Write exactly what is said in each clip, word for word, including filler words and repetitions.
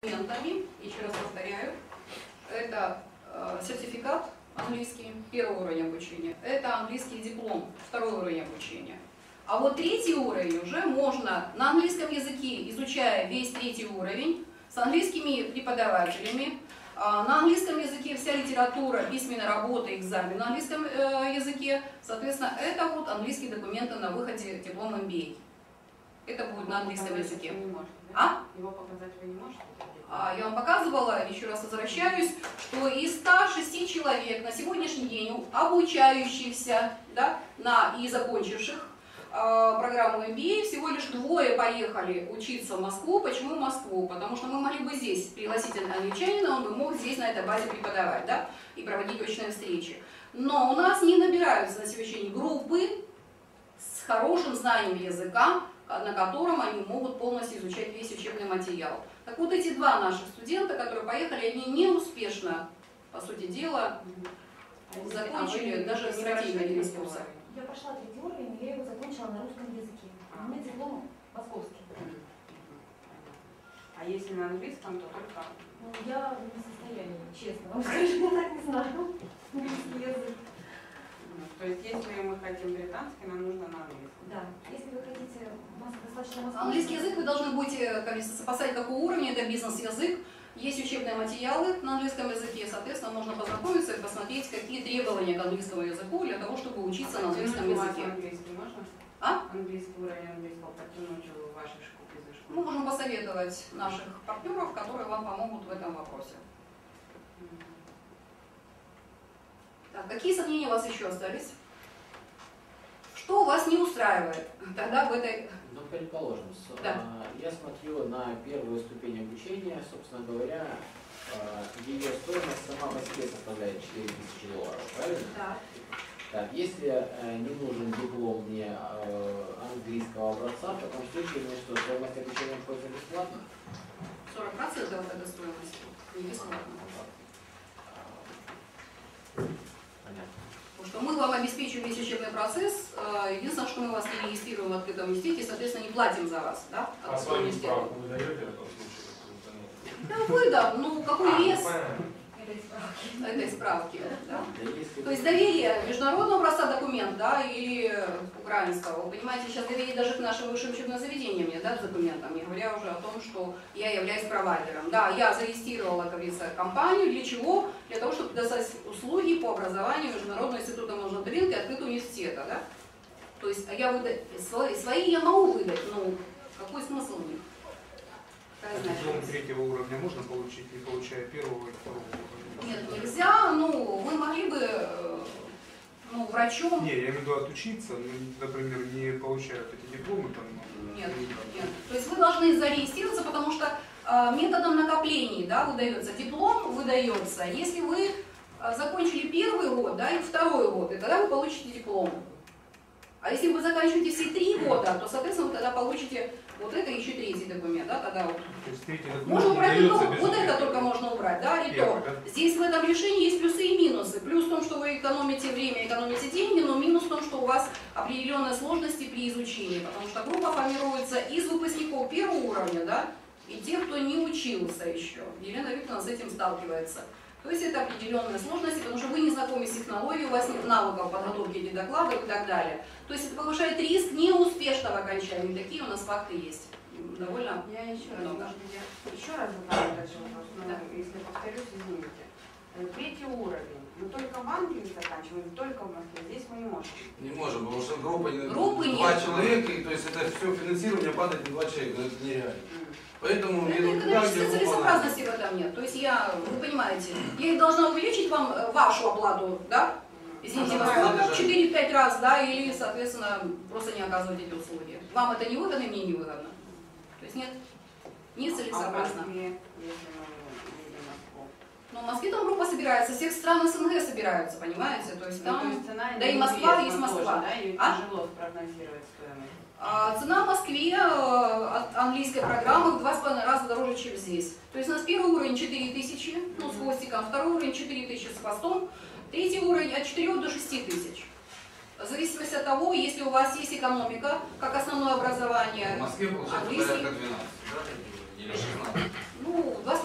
Документами, еще раз повторяю, это э, сертификат английский, первый уровень обучения, это английский диплом, второй уровень обучения. А вот третий уровень уже можно на английском языке, изучая весь третий уровень, с английскими преподавателями, э, на английском языке вся литература, письменная работа, экзамен на английском э, языке, соответственно, это вот английские документы на выходе диплом эм би эй. Это будет на английском языке. Вы не можете, да? А? Его показать вы не можете? А, я вам показывала, еще раз возвращаюсь, что из ста шести человек на сегодняшний день обучающихся, да, на, и закончивших э, программу эм би эй, всего лишь двое поехали учиться в Москву. Почему в Москву? Потому что мы могли бы здесь пригласить англичанина, он бы мог здесь на этой базе преподавать, да, и проводить очные встречи. Но у нас не набираются на сегодняшний день группы с хорошим знанием языка, на котором они могут полностью изучать весь учебный материал. Так вот, эти два наших студента, которые поехали, они неуспешно, по сути дела, а закончили а даже стратегию дискурса. Я прошла третий уровень, я его закончила на русском языке. У меня диплом московский. А если на английском, то только... Ну, я не в состоянии, честно вам скажу, я так не знаю. Английский язык. То есть, если мы хотим британский, нам нужно на английском. Да. Если вы хотите достаточно московский... Английский язык вы должны будете, как говорится, сопоставить какого уровня, это бизнес-язык. Есть учебные материалы на английском языке, соответственно, можно познакомиться и посмотреть, какие требования к английскому языку для того, чтобы учиться на английском языке. Английский можно? А? Английский уровень английского подтянуть в вашей школе? Мы можем посоветовать наших партнеров, которые вам помогут в этом вопросе. Так, какие сомнения у вас еще остались? Что вас не устраивает тогда в этой... Ну, предположим, да. Я смотрю на первую ступень обучения, собственно говоря, ее стоимость сама по себе составляет четыре тысячи долларов, правильно? Да. Так, если не нужен диплом мне английского образца, в таком случае мне что, стоимость обучения обходится бесплатно? сорок процентов от этой стоимости, не бесплатно. Потому что мы вам обеспечиваем весь учебный процесс, единственное, что мы вас не регистрируем в открытом университете, и, соответственно, не платим за вас. Да, а свою справку вы даете в этом случае? Да выдам, ну какой а, вес Этой справки. этой справки. Да? Да, То есть доверие международного образца документ, да, или украинского. Вы понимаете, сейчас доверие даже к нашим высшим учебным заведениям нет, да, документам, не говоря уже о том, что я являюсь провайдером. Да, я зарегистрировала, как говорится, компанию. Для чего? Для того, чтобы предоставить услуги по образованию Международного института мониторинга и открытого университета. Да? То есть я выдать, свои, свои я могу выдать, но какой смысл в них? Диплом третьего уровня можно получить, не получая первого и второго уровня? Нет, нельзя. Ну, вы могли бы, ну, врачом... Не, я имею в виду отучиться, например, не получают эти дипломы там. Нет, нет. То есть вы должны зарегистрироваться, потому что э, методом накоплений, да, выдается диплом, выдается, если вы э, закончили первый год, да, и второй год, и тогда вы получите диплом. А если вы заканчиваете все три года, то, соответственно, вы тогда получите вот это и еще третий документ, да, тогда вот. То есть третий документ можно убрать не только, без вот это этого. только можно убрать, да, и Первый, то. да? Здесь в этом решении есть плюсы и минусы. Плюс в том, что вы экономите время, экономите деньги, но минус в том, что у вас определенные сложности при изучении, потому что группа формируется из выпускников первого уровня, да, и тех, кто не учился еще. Елена Викторовна с этим сталкивается. То есть это определенные сложности, потому что вы не знакомы с технологией, у вас нет навыков подготовки этих докладов и так далее. То есть это повышает риск неуспешного окончания. Такие у нас факты есть. Довольно Я еще раз, много. может, я еще раз задам этот вопрос, но Да. если повторюсь, извините. Третий уровень. Мы только в Англии заканчиваем, только в Москве. Здесь мы не можем. Не можем, потому что группа Группы два нет. человека, и то есть это все финансирование падает на два человека, но это нереально. Поэтому это мне экономической целесообразности в этом нет. То есть я, вы понимаете, я должна увеличить вам вашу оплату, да? Извините, вас четыре-пять раз, да, или, соответственно, просто не оказывать эти услуги. Вам это не выгодно, и мне не выгодно. То есть нет, не целесообразно. А в Москве, если мы едем в Москву? Но в Москве там группа собирается, всех стран СНГ собираются, понимаете? То есть Ну, там, то есть цена да и Москва, есть неизвестна Москва. тоже, да, и А? тяжело спрогнозировать стоимость. А цена в Москве э, от английской программы в два с половиной раза дороже, чем здесь. То есть у нас первый уровень четыре тысячи, ну, с хвостиком, второй уровень четыре тысячи с хвостом, третий уровень от четырёх до шести тысяч. В зависимости от того, если у вас есть экономика, как основное образование, в Москве получается английский, порядка двенадцати, да? Или шестнадцати? ну, два с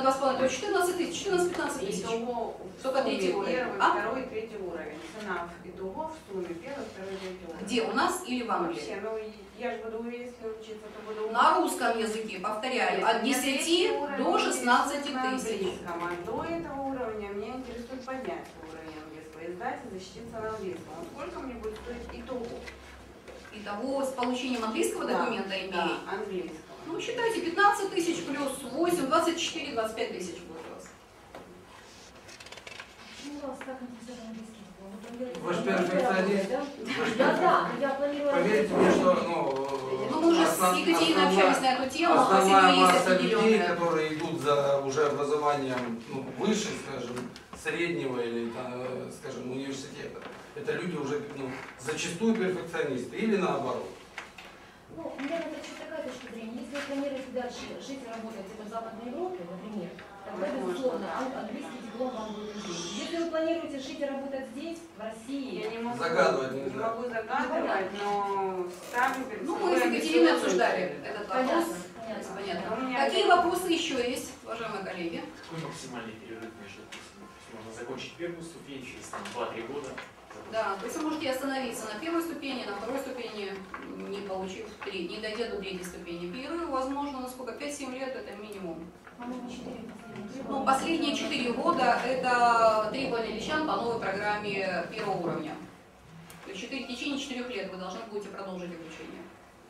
два с половиной, то четырнадцать тысяч, четырнадцать-пятнадцать тысяч. Итого в Только сумме третий уровень. Первый, А? второй, третий уровень. Цена итого в сумме первый, второй, третий уровень. Где, у нас или в Англии? Вообще, ну я же буду, если учиться, то буду... На русском языке, повторяю, от десяти до шестнадцати тысяч. А до этого уровня меня интересует поднять уровень английского, издать и защититься на английском. Вот сколько мне будет стоить итого? Итого с получением английского Да, документа имеет. Да, английского. Ну, считайте, пятнадцать тысяч плюс восемь, двадцать четыре, двадцать пять тысяч будет у вас. Почему вас так интересует английский язык? Вы планируете Вы же работать, перфекционист. да? Вы ж Да, да, я планирую... Поверьте мне, что ну, Ну, мы уже основ- с Екатериной основная- общались на эту тему, основная последнее есть масса людей, определенная. которые идут за уже образованием ну, выше, скажем, среднего или, там, э, скажем, университета, это люди уже ну, зачастую перфекционисты или наоборот. Ну, у меня на это еще такая точка зрения. Если вы планируете дальше жить и работать в Западной Европе, например, тогда, безусловно, ан- английский диплом вам будет нужен. Если вы планируете жить и работать здесь, в России, Я не могу, Загадывать не нельзя. могу загадывать, но ставим перед Ну, собой мы с Екатериной амбициозную обсуждали цель. этот вопрос. понятно, понятно. Понятно. У меня Какие это- вопросы еще есть, уважаемые коллеги? Какой максимальный перерыв между курсами? То есть можно закончить первую ступень через там, два-три года. Да, то есть вы можете остановиться на первой ступени, на второй ступени, не получив три, не дойдя до третьей ступени. Перерыв, возможно, на сколько? пять-семь лет это минимум. По-моему, четыре последних. Ну, последние четыре года это требования личан по новой программе первого уровня. То есть четыре- в течение четырех лет вы должны будете продолжить обучение.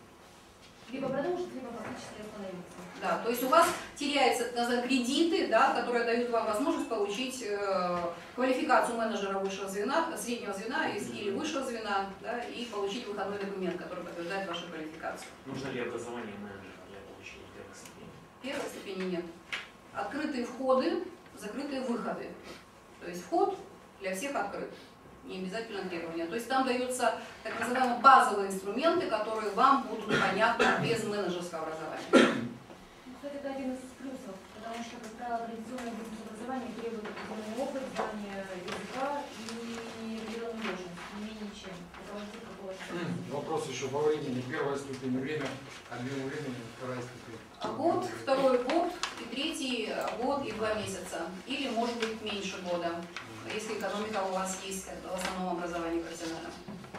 Либо продолжить, либо фактически остановиться. Да, то есть у вас теряются, так называемые, кредиты, да, которые дают вам возможность получить э, квалификацию менеджера высшего звена, среднего звена из- или высшего звена, да, и получить выходной документ, который подтверждает вашу квалификацию. Нужно ли образование менеджера для получения первой ступени? Первой ступени нет. Открытые входы, закрытые выходы. То есть вход для всех открыт. Не обязательно требования. То есть там даются так называемые базовые инструменты, которые вам будут понятны без менеджерского образования. Ну, кстати, это один из плюсов, потому что, как правило, традиционное бизнес-образование требует определенный опыт, знания языка и определенную должность, не менее чем. Это вообще какого-то... Вопрос еще по времени. Первая ступень время, объем времени, вторая ступень. Год, второй год и третий год и два месяца. Или, может быть, меньше года, если экономика у вас есть в основном образовании профессиональном.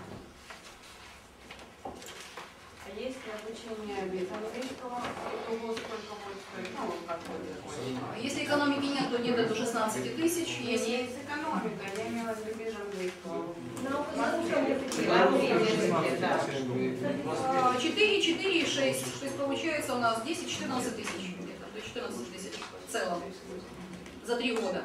А если обучение без английского, итого сколько будет стоить? Ну, как будет? Если экономики нет, то где-то до шестнадцати тысяч. Если Если есть экономика, я имела в виду без английского. На на русском языке. На русском языке, да. четыре, четыре и шесть. То есть получается у нас десять-четырнадцать тысяч где-то. То есть четырнадцать тысяч в целом. За три года.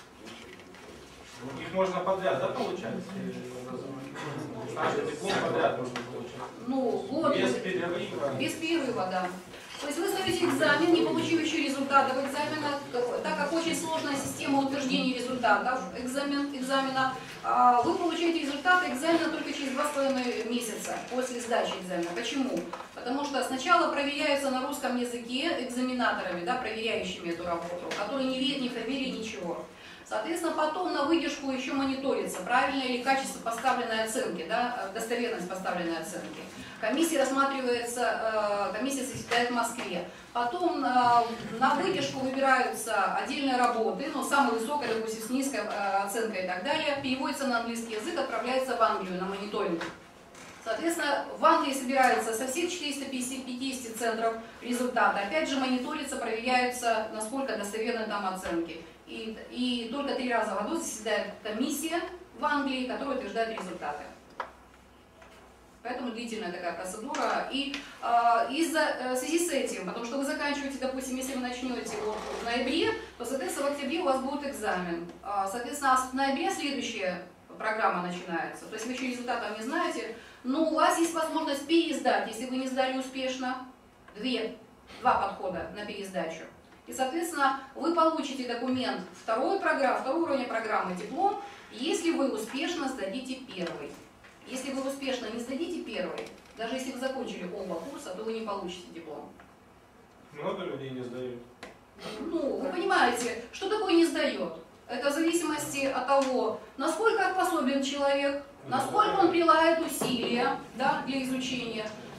Их можно подряд, да, получать? Каждый диплом подряд можно получать. Ну, год. Без перерыва. Без перерыва, да. То есть вы сдаете экзамен, не получив еще результатов экзамена, так как очень сложная система утверждения результатов экзамен, экзамена, а, вы получаете результаты экзамена только через два с половиной месяца после сдачи экзамена. Почему? Потому что сначала проверяются на русском языке экзаменаторами, да, проверяющими эту работу, которые не видят ни фамилии, ничего. Соответственно, потом на выдержку еще мониторится, правильное ли качество поставленной оценки, да, достоверность поставленной оценки. Комиссия рассматривается, комиссия заседает в Москве. Потом на выдержку выбираются отдельные работы, но самая высокая, допустим, с низкой оценкой и так далее, переводится на английский язык, отправляется в Англию на мониторинг. Соответственно, в Англии собираются со всех четырёхсот пятидесяти центров результаты. Опять же, мониторятся, проверяются, насколько достоверны там оценки. И, и только три раза в году заседает комиссия в Англии, которая утверждает результаты. Поэтому длительная такая процедура. И э, из-за, э, в связи с этим, потому что вы заканчиваете, допустим, если вы начнете вот в ноябре, то, соответственно, в октябре у вас будет экзамен. Э, соответственно, в ноябре следующая программа начинается. То есть вы еще результатов не знаете, но у вас есть возможность пересдать, если вы не сдали успешно, две, два подхода на пересдачу. И, соответственно, вы получите документ второй, программы, второго уровня программы, диплом, если вы успешно сдадите первый. Если вы успешно не сдадите первый, даже если вы закончили оба курса, то вы не получите диплом. Много людей не сдают. Ну, вы понимаете, что такое не сдает? Это в зависимости от того, насколько способен человек, насколько он прилагает усилия, да, для изучения,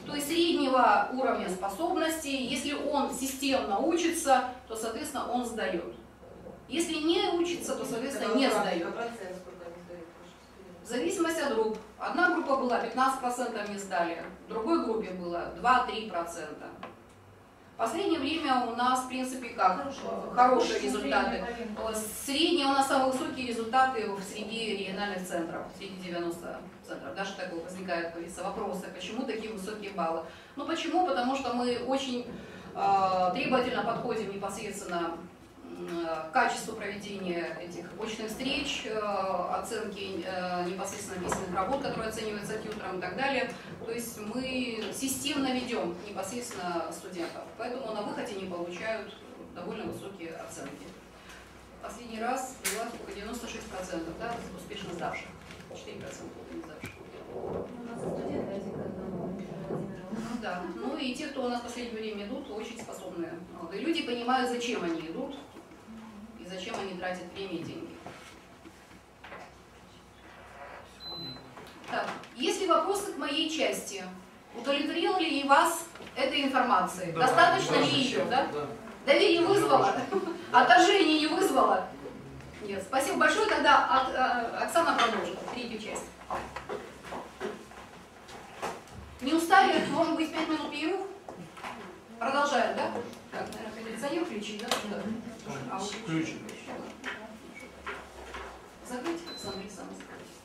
то есть среднего уровня способностей. Если он системно учится, то, соответственно, он сдает. Если не учится, то, соответственно, не сдает. В зависимости от групп. Одна группа была пятнадцать процентов не сдали, в другой группе было два-три процента. В последнее время у нас, в принципе, как? Хорошие, хорошие результаты. Средние у нас самые высокие результаты в среди региональных центров, среди девяноста центров. Даже такой возникает, говорится, вопросы, почему такие высокие баллы. Ну почему? Потому что мы очень э, требовательно подходим непосредственно к качеству проведения этих очных встреч, э, оценки э, непосредственно письменных работ, которые оцениваются тьютором и так далее. То есть мы системно ведем непосредственно студентов, поэтому на выходе они получают довольно высокие оценки. Последний раз было девяносто шесть процентов, да, успешно сдавших, четыре процента не сдавших. У нас студенты один к одному. Ну да, ну и те, кто у нас в последнее время идут, очень способные молодые люди, понимают, зачем они идут и зачем они тратят время и деньги. Так, есть ли вопросы к моей части? Удовлетворила ли вас этой информацией? Да, Достаточно да, ли ее, да? да. Доверие вызвало? Отторжение не вызвало? Нет. Спасибо большое. Тогда Оксана продолжит третью часть. Не устали? Может быть, пять минут перерыв? Продолжаем, да? Так, наверное, кондиционер включить, да? Да. А вот Включим. закрыть, Оксана Александровна.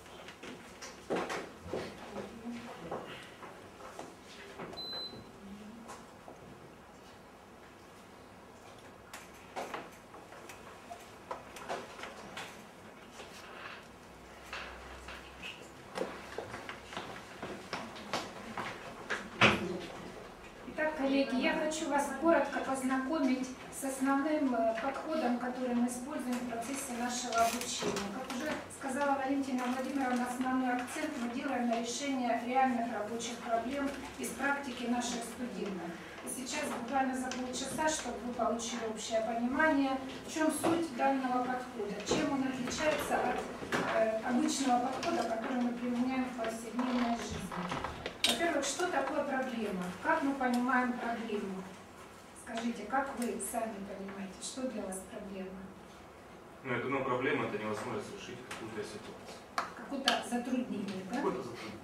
Коллеги, я хочу вас коротко познакомить с основным подходом, который мы используем в процессе нашего обучения. Как уже сказала Валентина Владимировна, основной акцент мы делаем на решение реальных рабочих проблем из практики наших студентов. И сейчас буквально за полчаса, чтобы вы получили общее понимание, в чем суть данного подхода, чем он отличается от э, обычного подхода, который мы применяем в повседневной жизни. Во-первых, что такое проблема? Как мы понимаем проблему? Скажите, как вы сами понимаете, что для вас проблема? Ну, я думаю, проблема — это невозможность решить какую-то ситуацию. Какое-то затруднение, да? Какое-то затруднение.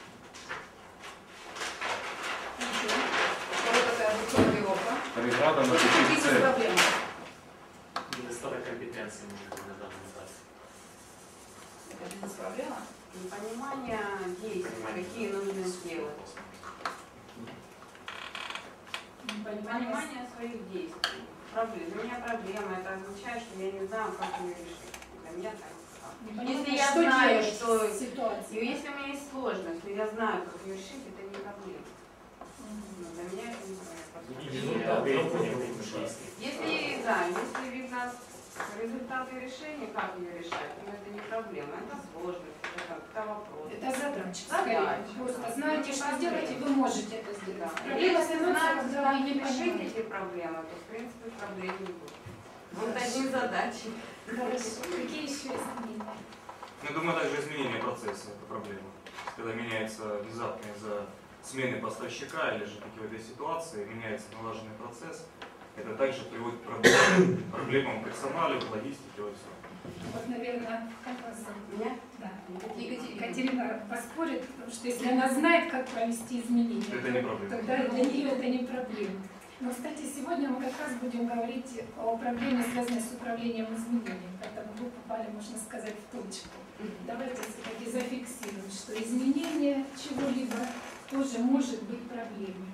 Что такая формулировка? Преграда на пути к цели. Бизнес-проблема. Недостаток компетенции может быть на данном этапе. Это бизнес-проблема? Непонимание действий, какие нужно сделать. Понимание своих действий. Проблем. Для меня проблема, это означает, что я не знаю, как ее решить. Для меня так. Если я что знаю, делать что в ситуации, и если у меня есть сложность, но я знаю, как ее решить, это не проблема. Но для меня это не проблема. Если, да, если видно результаты решения, как ее решать, но это не проблема, это сложность, это, это вопрос. это задача. Задача. Просто знаете, что сделать, и вы можете это сделать. Да. Проблема Если становится, знать, когда как вы не решить понимаете. эти проблемы, то в принципе проблем не будет. Вот одни задачи. Хорошо. Какие еще изменения? Ну, я думаю, также изменение процесса — это проблема. Когда меняется внезапно из-за смены поставщика или же какой-то ситуации, меняется налаженный процесс, это также приводит к проблемам, проблемам персонала, логистики, во всем. Вот, наверное, как вас зовут? Меня? Да. Екатерина. Катерина поспорит, потому что если она знает, как провести изменения, Это не проблема. тогда для нее это не проблема. Но, кстати, сегодня мы как раз будем говорить о проблеме, связанной с управлением изменениями. Поэтому вы попали, можно сказать, в точку. Давайте все-таки зафиксируем, что изменение чего-либо тоже может быть проблемой.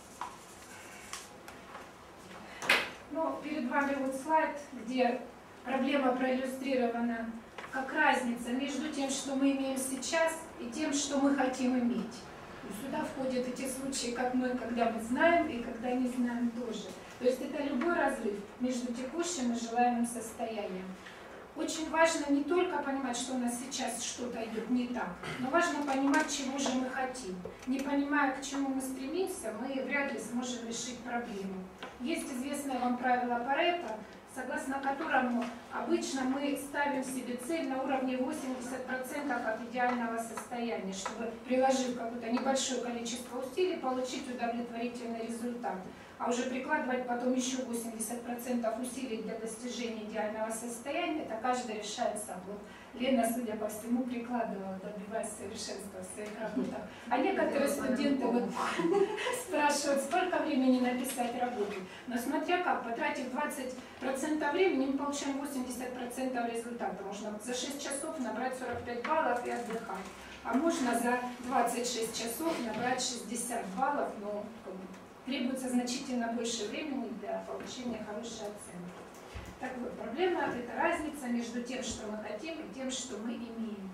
Ну, перед вами вот слайд, где проблема проиллюстрирована как разница между тем, что мы имеем сейчас, и тем, что мы хотим иметь. И сюда входят эти случаи, как мы, когда мы знаем и когда не знаем тоже. То есть это любой разрыв между текущим и желаемым состоянием. Очень важно не только понимать, что у нас сейчас что-то идет не так, но важно понимать, чего же мы хотим. Не понимая, к чему мы стремимся, мы вряд ли сможем решить проблему. Есть известное вам правило Парето: согласно которому обычно мы ставим себе цель на уровне восемьдесят процентов от идеального состояния, чтобы, приложив какое-то небольшое количество усилий, получить удовлетворительный результат. А уже прикладывать потом еще восемьдесят процентов усилий для достижения идеального состояния, это каждый решает сам. Вот Лена, судя по всему, прикладывала, добиваясь совершенства в своих работах. А некоторые студенты вот спрашивают, сколько времени написать работу. Но смотря как, потратив двадцать процентов времени, мы получаем восемьдесят процентов результата. Можно за шесть часов набрать сорок пять баллов и отдыхать. А можно за двадцать шесть часов набрать шестьдесят баллов, но требуется значительно больше времени для получения хорошей оценки. Так вот, проблема – это разница между тем, что мы хотим, и тем, что мы имеем.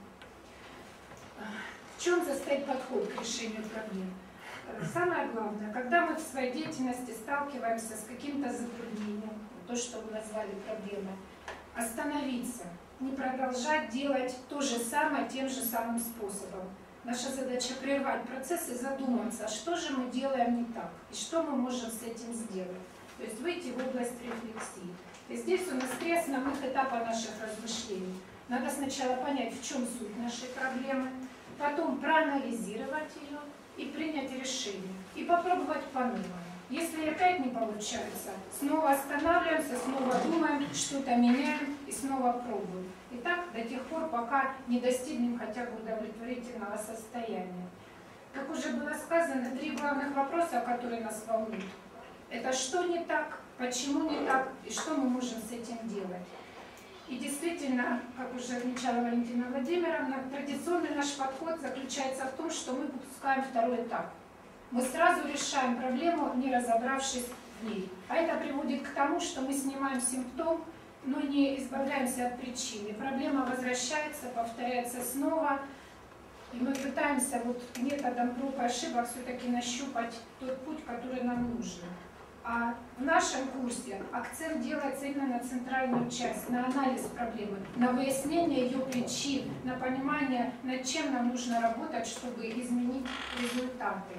В чем состоит подход к решению проблем? Самое главное, когда мы в своей деятельности сталкиваемся с каким-то затруднением, то, что вы назвали проблемой, остановиться, не продолжать делать то же самое тем же самым способом. Наша задача прервать процесс и задуматься, что же мы делаем не так, и что мы можем с этим сделать. То есть выйти в область рефлексии. И здесь у нас три основных этапа наших размышлений. Надо сначала понять, в чем суть нашей проблемы, потом проанализировать ее и принять решение. И попробовать по-новому. Если опять не получается, снова останавливаемся, снова думаем, что-то меняем и снова пробуем. И так до тех пор, пока не достигнем хотя бы удовлетворительного состояния. Как уже было сказано, три главных вопроса, которые нас волнуют. Это что не так, почему не так и что мы можем с этим делать. И действительно, как уже отмечала Валентина Владимировна, традиционный наш подход заключается в том, что мы выпускаем второй этап. Мы сразу решаем проблему, не разобравшись в ней. А это приводит к тому, что мы снимаем симптом, но не избавляемся от причины. Проблема возвращается, повторяется снова. И мы пытаемся вот методом проб и ошибок все-таки нащупать тот путь, который нам нужен. А в нашем курсе акцент делается именно на центральную часть, на анализ проблемы, на выяснение ее причин, на понимание, над чем нам нужно работать, чтобы изменить результаты.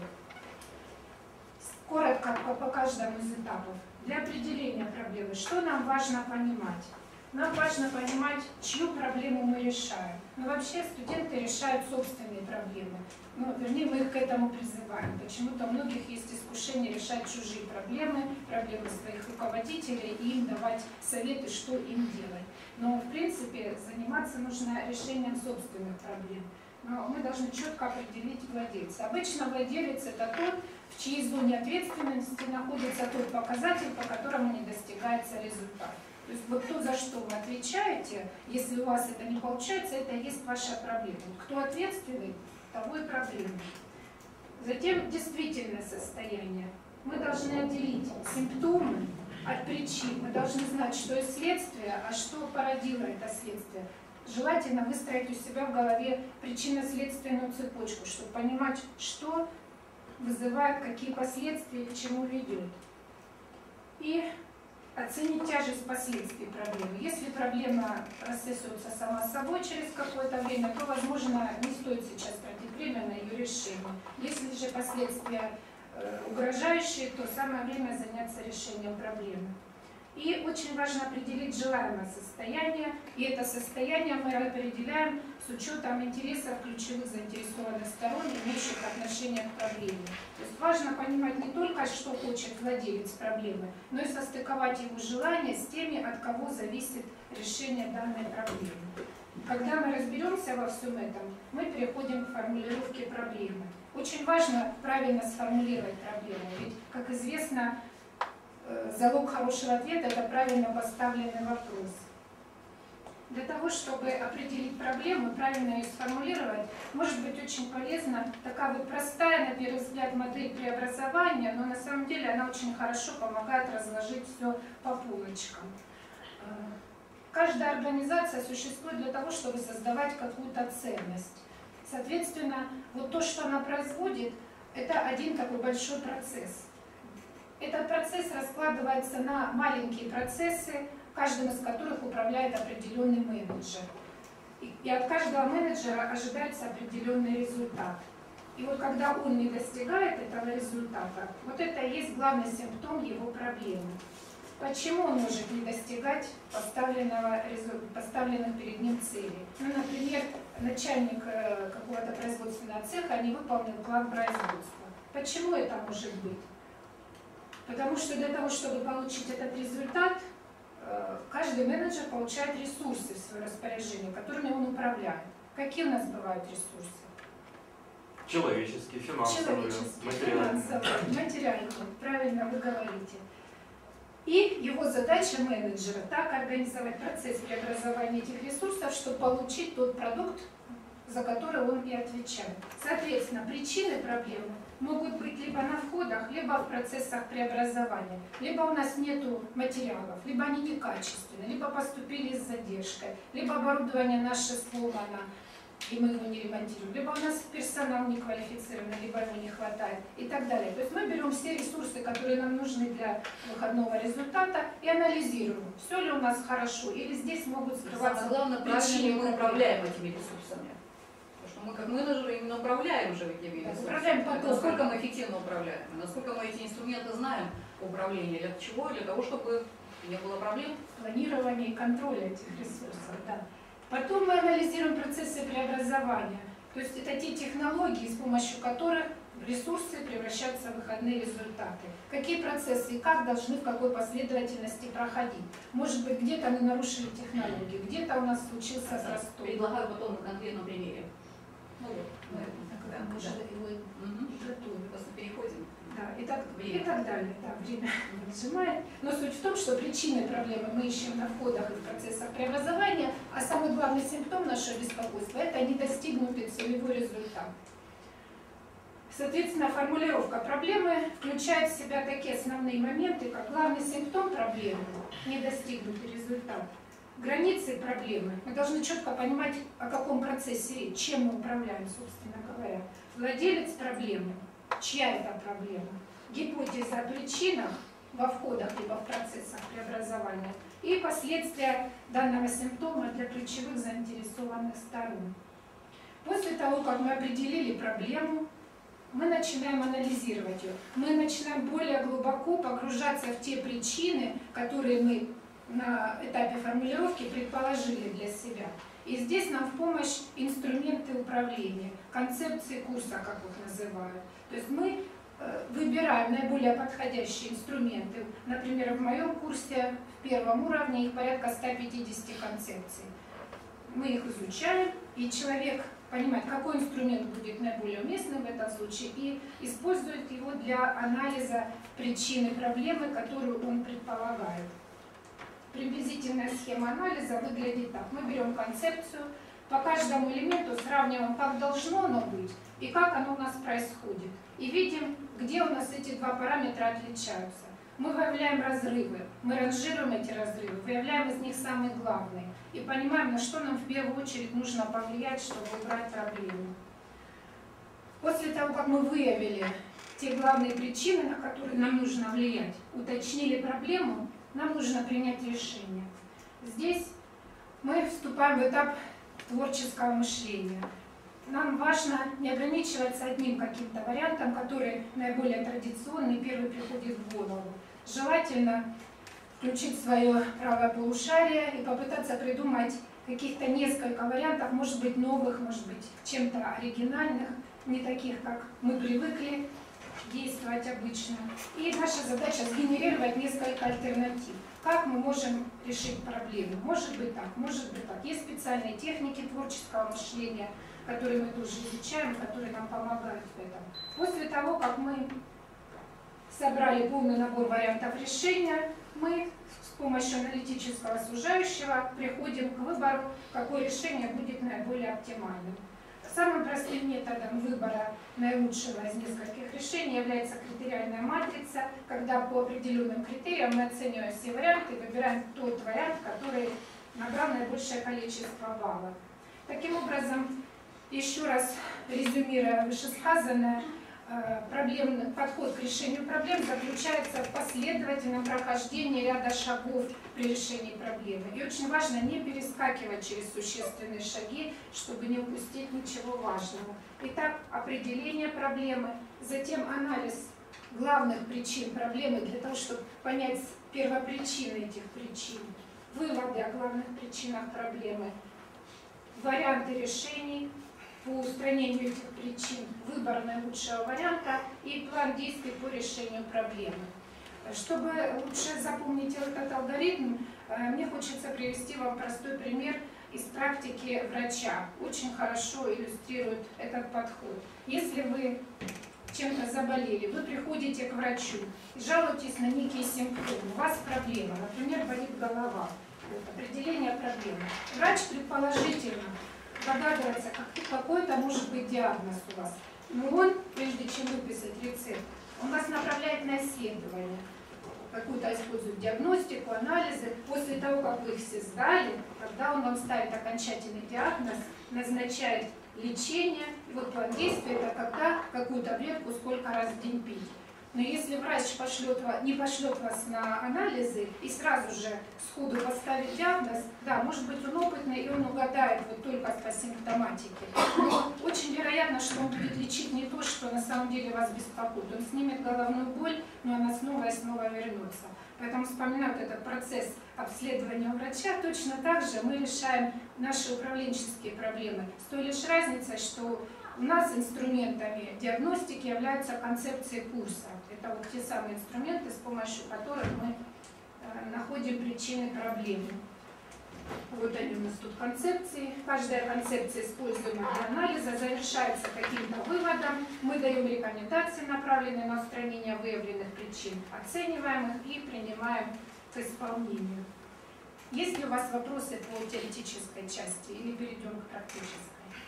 Коротко по, по каждому из этапов. Для определения проблемы, что нам важно понимать? Нам важно понимать, чью проблему мы решаем. Но вообще студенты решают собственные проблемы. Ну, вернее, мы их к этому призываем. Почему-то у многих есть искушение решать чужие проблемы, проблемы своих руководителей, и им давать советы, что им делать. Но, в принципе, заниматься нужно решением собственных проблем. Но мы должны четко определить владельца. Обычно владелец – это тот, в чьей зоне ответственности находится тот показатель, по которому не достигается результат. То есть вот то, за что вы отвечаете, если у вас это не получается, это и есть ваша проблема. Кто ответственный, того и проблема. Затем действительное состояние. Мы должны отделить симптомы от причин. Мы должны знать, что есть следствие, а что породило это следствие. Желательно выстроить у себя в голове причинно-следственную цепочку, чтобы понимать, что вызывает, какие последствия, к чему ведет. И оценить тяжесть последствий проблемы. Если проблема рассосется сама собой через какое-то время, то, возможно, не стоит сейчас тратить время на ее решение. Если же последствия э, угрожающие, то самое время заняться решением проблемы. И очень важно определить желаемое состояние, и это состояние мы определяем с учетом интересов ключевых заинтересованных сторон, имеющих отношение к проблеме. То есть важно понимать не только, что хочет владелец проблемы, но и состыковать его желания с теми, от кого зависит решение данной проблемы. Когда мы разберемся во всем этом, мы переходим к формулировке проблемы. Очень важно правильно сформулировать проблему, ведь, как известно, залог хорошего ответа – это правильно поставленный вопрос. Для того, чтобы определить проблему и правильно ее сформулировать, может быть очень полезна такая вот простая, на первый взгляд, модель преобразования, но на самом деле она очень хорошо помогает разложить все по полочкам. Каждая организация существует для того, чтобы создавать какую-то ценность. Соответственно, вот то, что она производит, это один такой большой процесс. Этот процесс раскладывается на маленькие процессы, каждым из которых управляет определенный менеджер. И от каждого менеджера ожидается определенный результат. И вот когда он не достигает этого результата, вот это и есть главный симптом его проблемы. почему он может не достигать поставленного, поставленных перед ним целей. Ну, например, начальник какого-то производственного цеха не выполнил план производства. Почему это может быть? Потому что для того, чтобы получить этот результат, каждый менеджер получает ресурсы в свое распоряжение, которыми он управляет. Какие у нас бывают ресурсы? Человеческие, финансовые, Человеческие, материальные. финансовые, материальные. Правильно вы говорите. И его задача менеджера так организовать процесс преобразования этих ресурсов, чтобы получить тот продукт, за который он и отвечает. Соответственно, причины проблемы могут быть либо на входах, либо в процессах преобразования. Либо у нас нет материалов, либо они некачественные, либо поступили с задержкой, либо оборудование наше сломано, и мы его не ремонтируем, либо у нас персонал не квалифицированный, либо ему не хватает и так далее. То есть мы берем все ресурсы, которые нам нужны для выходного результата, и анализируем, все ли у нас хорошо, или здесь могут скрываться главное, причины. правильно мы управляем этими ресурсами. Потому что мы как менеджеры именно управляем уже этими ресурсами. Управляем потоком. Насколько мы эффективно управляем, насколько мы эти инструменты знаем управления, для чего? Для того, чтобы не было проблем. Планирования и контроля этих ресурсов, да. Потом мы анализируем процессы преобразования. То есть это те технологии, с помощью которых ресурсы превращаются в выходные результаты. Какие процессы и как должны в какой последовательности проходить. Может быть, где-то мы нарушили технологию, где-то у нас случился застой. Предлагаю потом на конкретном примере. Ну вот, мы Тогда да, мы уже да. его Угу. готовим. Просто переходим. Да, и так, Время. и так далее. Да, время выжимает. Но суть в том, что причины проблемы мы ищем на входах и в процессах преобразования, а самый главный симптом нашего беспокойства – это недостигнутый целевой результат. Соответственно, формулировка проблемы включает в себя такие основные моменты, как главный симптом проблемы – недостигнутый результат. Границы проблемы. Мы должны четко понимать, о каком процессе речь, чем мы управляем, собственно говоря. Владелец проблемы. Чья это проблема? Гипотеза о причинах во входах либо в процессах преобразования и последствия данного симптома для ключевых заинтересованных сторон. После того, как мы определили проблему, мы начинаем анализировать ее. Мы начинаем более глубоко погружаться в те причины, которые мы на этапе формулировки предположили для себя. И здесь нам в помощь инструменты управления, концепции курса, как их называют. То есть мы выбираем наиболее подходящие инструменты. Например, в моем курсе в первом уровне их порядка ста пятидесяти концепций. Мы их изучаем, и человек понимает, какой инструмент будет наиболее уместным в этом случае, и использует его для анализа причины проблемы, которую он предполагает. Приблизительная схема анализа выглядит так. Мы берем концепцию, по каждому элементу сравниваем, как должно оно быть и как оно у нас происходит. И видим, где у нас эти два параметра отличаются. Мы выявляем разрывы, мы ранжируем эти разрывы, выявляем из них самые главные и понимаем, на что нам в первую очередь нужно повлиять, чтобы убрать проблему. После того, как мы выявили те главные причины, на которые нам нужно влиять, уточнили проблему, нам нужно принять решение. Здесь мы вступаем в этап творческого мышления. Нам важно не ограничиваться одним каким-то вариантом, который наиболее традиционный, первый приходит в голову. Желательно включить свое правое полушарие и попытаться придумать каких-то несколько вариантов, может быть новых, может быть чем-то оригинальных, не таких, как мы привыкли действовать обычно. И наша задача сгенерировать несколько альтернатив. Как мы можем решить проблему? Может быть так, может быть так. Есть специальные техники творческого мышления, которые мы тоже изучаем, которые нам помогают в этом. После того, как мы собрали полный набор вариантов решения, мы с помощью аналитического сужающего приходим к выбору, какое решение будет наиболее оптимальным. Самым простым методом выбора наилучшего из нескольких решений является критериальная матрица, когда по определенным критериям мы оцениваем все варианты и выбираем тот вариант, который набрал наибольшее количество баллов. Таким образом, еще раз резюмируя вышесказанное, проблемный подход к решению проблем заключается в последовательном прохождении ряда шагов при решении проблемы. И очень важно не перескакивать через существенные шаги, чтобы не упустить ничего важного. Итак, определение проблемы, затем анализ главных причин проблемы для того, чтобы понять, первопричины этих причин, выводы о главных причинах проблемы, варианты решений по устранению этих причин, выбор наилучшего варианта и план действий по решению проблемы. Чтобы лучше запомнить этот алгоритм, мне хочется привести вам простой пример из практики врача. Очень хорошо иллюстрирует этот подход. Если вы чем-то заболели, вы приходите к врачу и жалуетесь на некие симптомы, у вас проблема, например, болит голова, вот, определение проблемы. Врач предположительно догадывается, какой-то может быть диагноз у вас, но он, прежде чем выписать рецепт, он вас направляет на исследование, какую-то использует диагностику, анализы. После того, как вы их все сдали, когда он вам ставит окончательный диагноз, назначает лечение, и вот план действия — это когда, какую таблетку, сколько раз в день пить. Но если врач пошлет, не пошлет вас на анализы и сразу же сходу поставит диагноз, да, может быть, он опытный и он угадает вот только по симптоматике. Но очень вероятно, что он будет лечить не то, что на самом деле вас беспокоит. Он снимет головную боль, но она снова и снова вернется. Поэтому, вспоминая этот процесс обследования у врача, точно так же мы решаем наши управленческие проблемы. С той лишь разницей, что у нас инструментами диагностики являются концепции курса. Это вот те самые инструменты, с помощью которых мы э, находим причины проблемы. Вот они у нас тут концепции. Каждая концепция, используемая для анализа, завершается каким-то выводом. Мы даем рекомендации, направленные на устранение выявленных причин, оцениваем их и принимаем к исполнению. Есть ли у вас вопросы по теоретической части или перейдем к практической?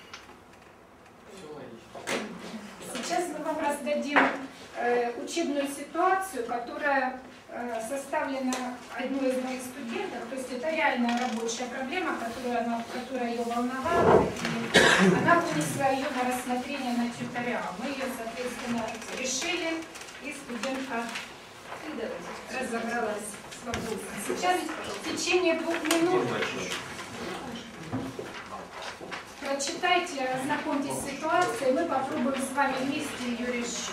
Сейчас мы вам раздадим э, учебную ситуацию, которая э, составлена одной из моих студентов. То есть это реальная рабочая проблема, которая, она, которая ее волновала. И она вынесла ее на рассмотрение на тьюториал. Мы ее, соответственно, решили, и студентка разобралась с вопросом. Сейчас в течение двух минут прочитайте, ознакомьтесь с ситуацией, мы попробуем с вами вместе ее решить.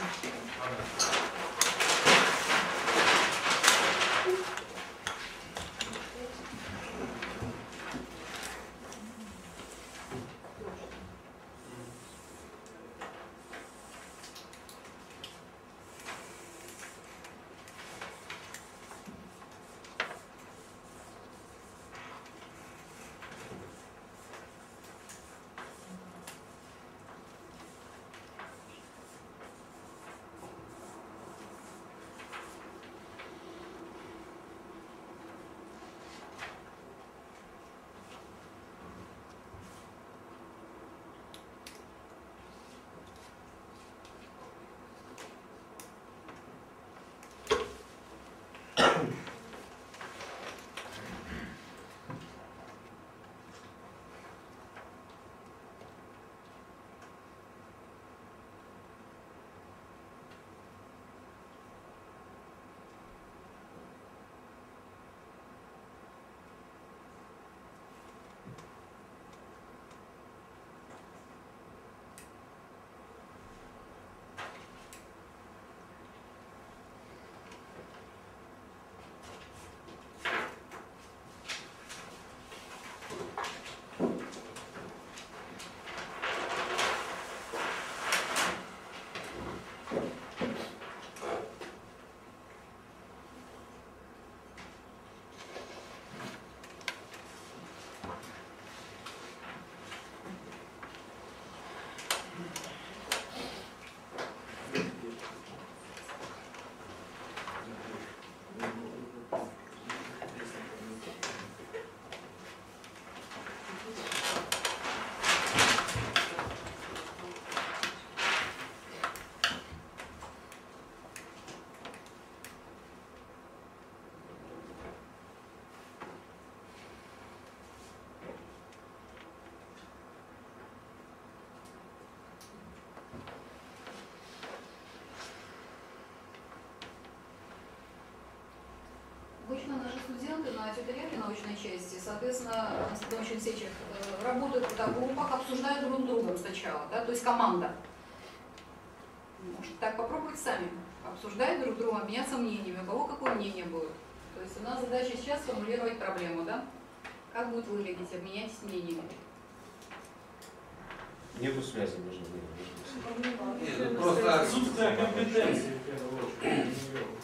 Обычно наши студенты на тьюториале научной части, соответственно, на научных встречах работают в группах, обсуждают друг с другом сначала, да, то есть команда. Может, так попробовать сами, обсуждать друг с другом, обменяться мнениями, у кого какое мнение будет. То То есть у нас задача сейчас сформулировать проблему, да? Как будет выглядеть, обменяйтесь мнениями. Нету связи между ними. Нет, просто Отсутствие компетенции, в первую очередь.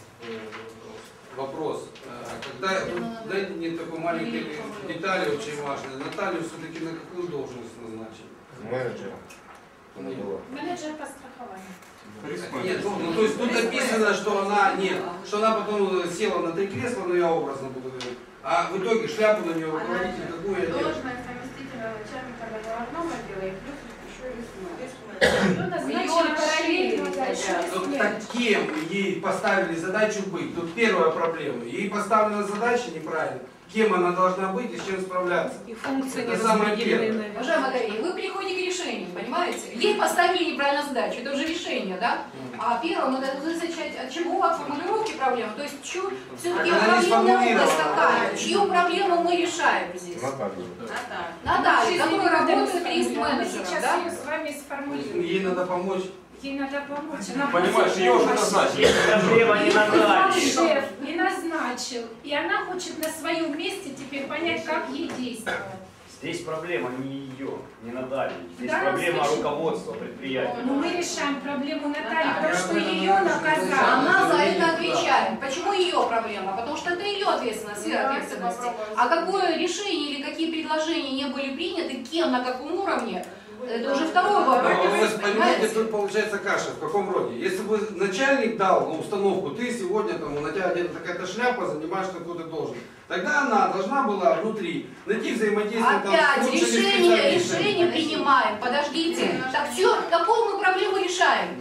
вопрос. Когда, вот, дайте мне такой маленький деталь очень важный. Наталью все-таки на какую должность назначили? Менеджер. Она была. Менеджер по страхованию. Нет, ну, ну, то есть тут написано, что она, нет, что она потом села на три кресла, но я образно буду говорить. А в итоге шляпу на нее руководитель какую я делаю? Должность заместителя начальника договорного отдела и плюс еще рисунок. Ну, назначили параллельно дальше. Вот так кем ей поставили задачу быть? Тут первая проблема. Ей поставлена задача неправильно. Кем она должна быть и с чем справляться? И функции не Это самое первое. распределены. Уважаемая коллеги, вы приходите к решению, понимаете? Ей поставили неправильно задачу, это уже решение, да? А первое, надо начать от чего? От формулировки проблем. То есть все-таки Она не проблемная область сформулирована. какая? Чью проблему мы решаем здесь? Наталья. Наталья, которая работает Мы риск-менеджером, сейчас да? ее с вами сформулируем. Ей надо помочь. Ей надо помочь. Она Понимаешь, ее уже назначили. Проблема не Сам Наталья. шеф и назначил. И она хочет на своем месте теперь понять, как ей действовать. Здесь проблема не ее, не Натальи. Здесь Да, проблема слушай. руководства предприятия. Но мы решаем проблему Натальи, потому Я что поняла. ее наказали. Она за это отвечает. Почему ее проблема? Потому что это ее ответственность, сфера ответственности. А какое решение или какие предложения не были приняты, кем, на каком уровне, это уже второй Но вопрос. вы понимаете, Понимаете? тут получается каша. В каком роде? Если бы начальник дал ну, установку, ты сегодня там, на тебя одета такая-то шляпа, занимаешь такую-то должность, тогда она должна была внутри найти взаимодействие там, Опять с лучшими решение, специалистами. решение принимаем. Подождите. Так все, какую мы проблему решаем?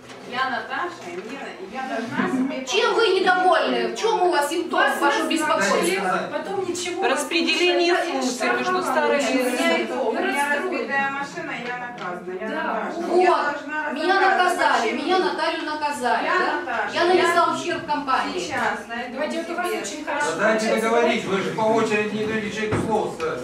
Я Наташа, и мне, я должна себе... Чем вы недовольны? В чем у вас симптом Вас вашего назначили, беспокойства? потом ничего. Распределение вас не функций между штрафовали. старой и У меня, новой. у меня Расстроили. разбитая машина, я наказана. Я Да. Наташа. Вот. Я должна Меня разобраться, наказали, почему. меня Наталью наказали. Я да? Наташа. Я нанесла ущерб компании. Сейчас найду Давайте, вот у вас себе. очень Да хорошо. дайте получается. договорить, вы же по очереди не даете человеку слово сказать.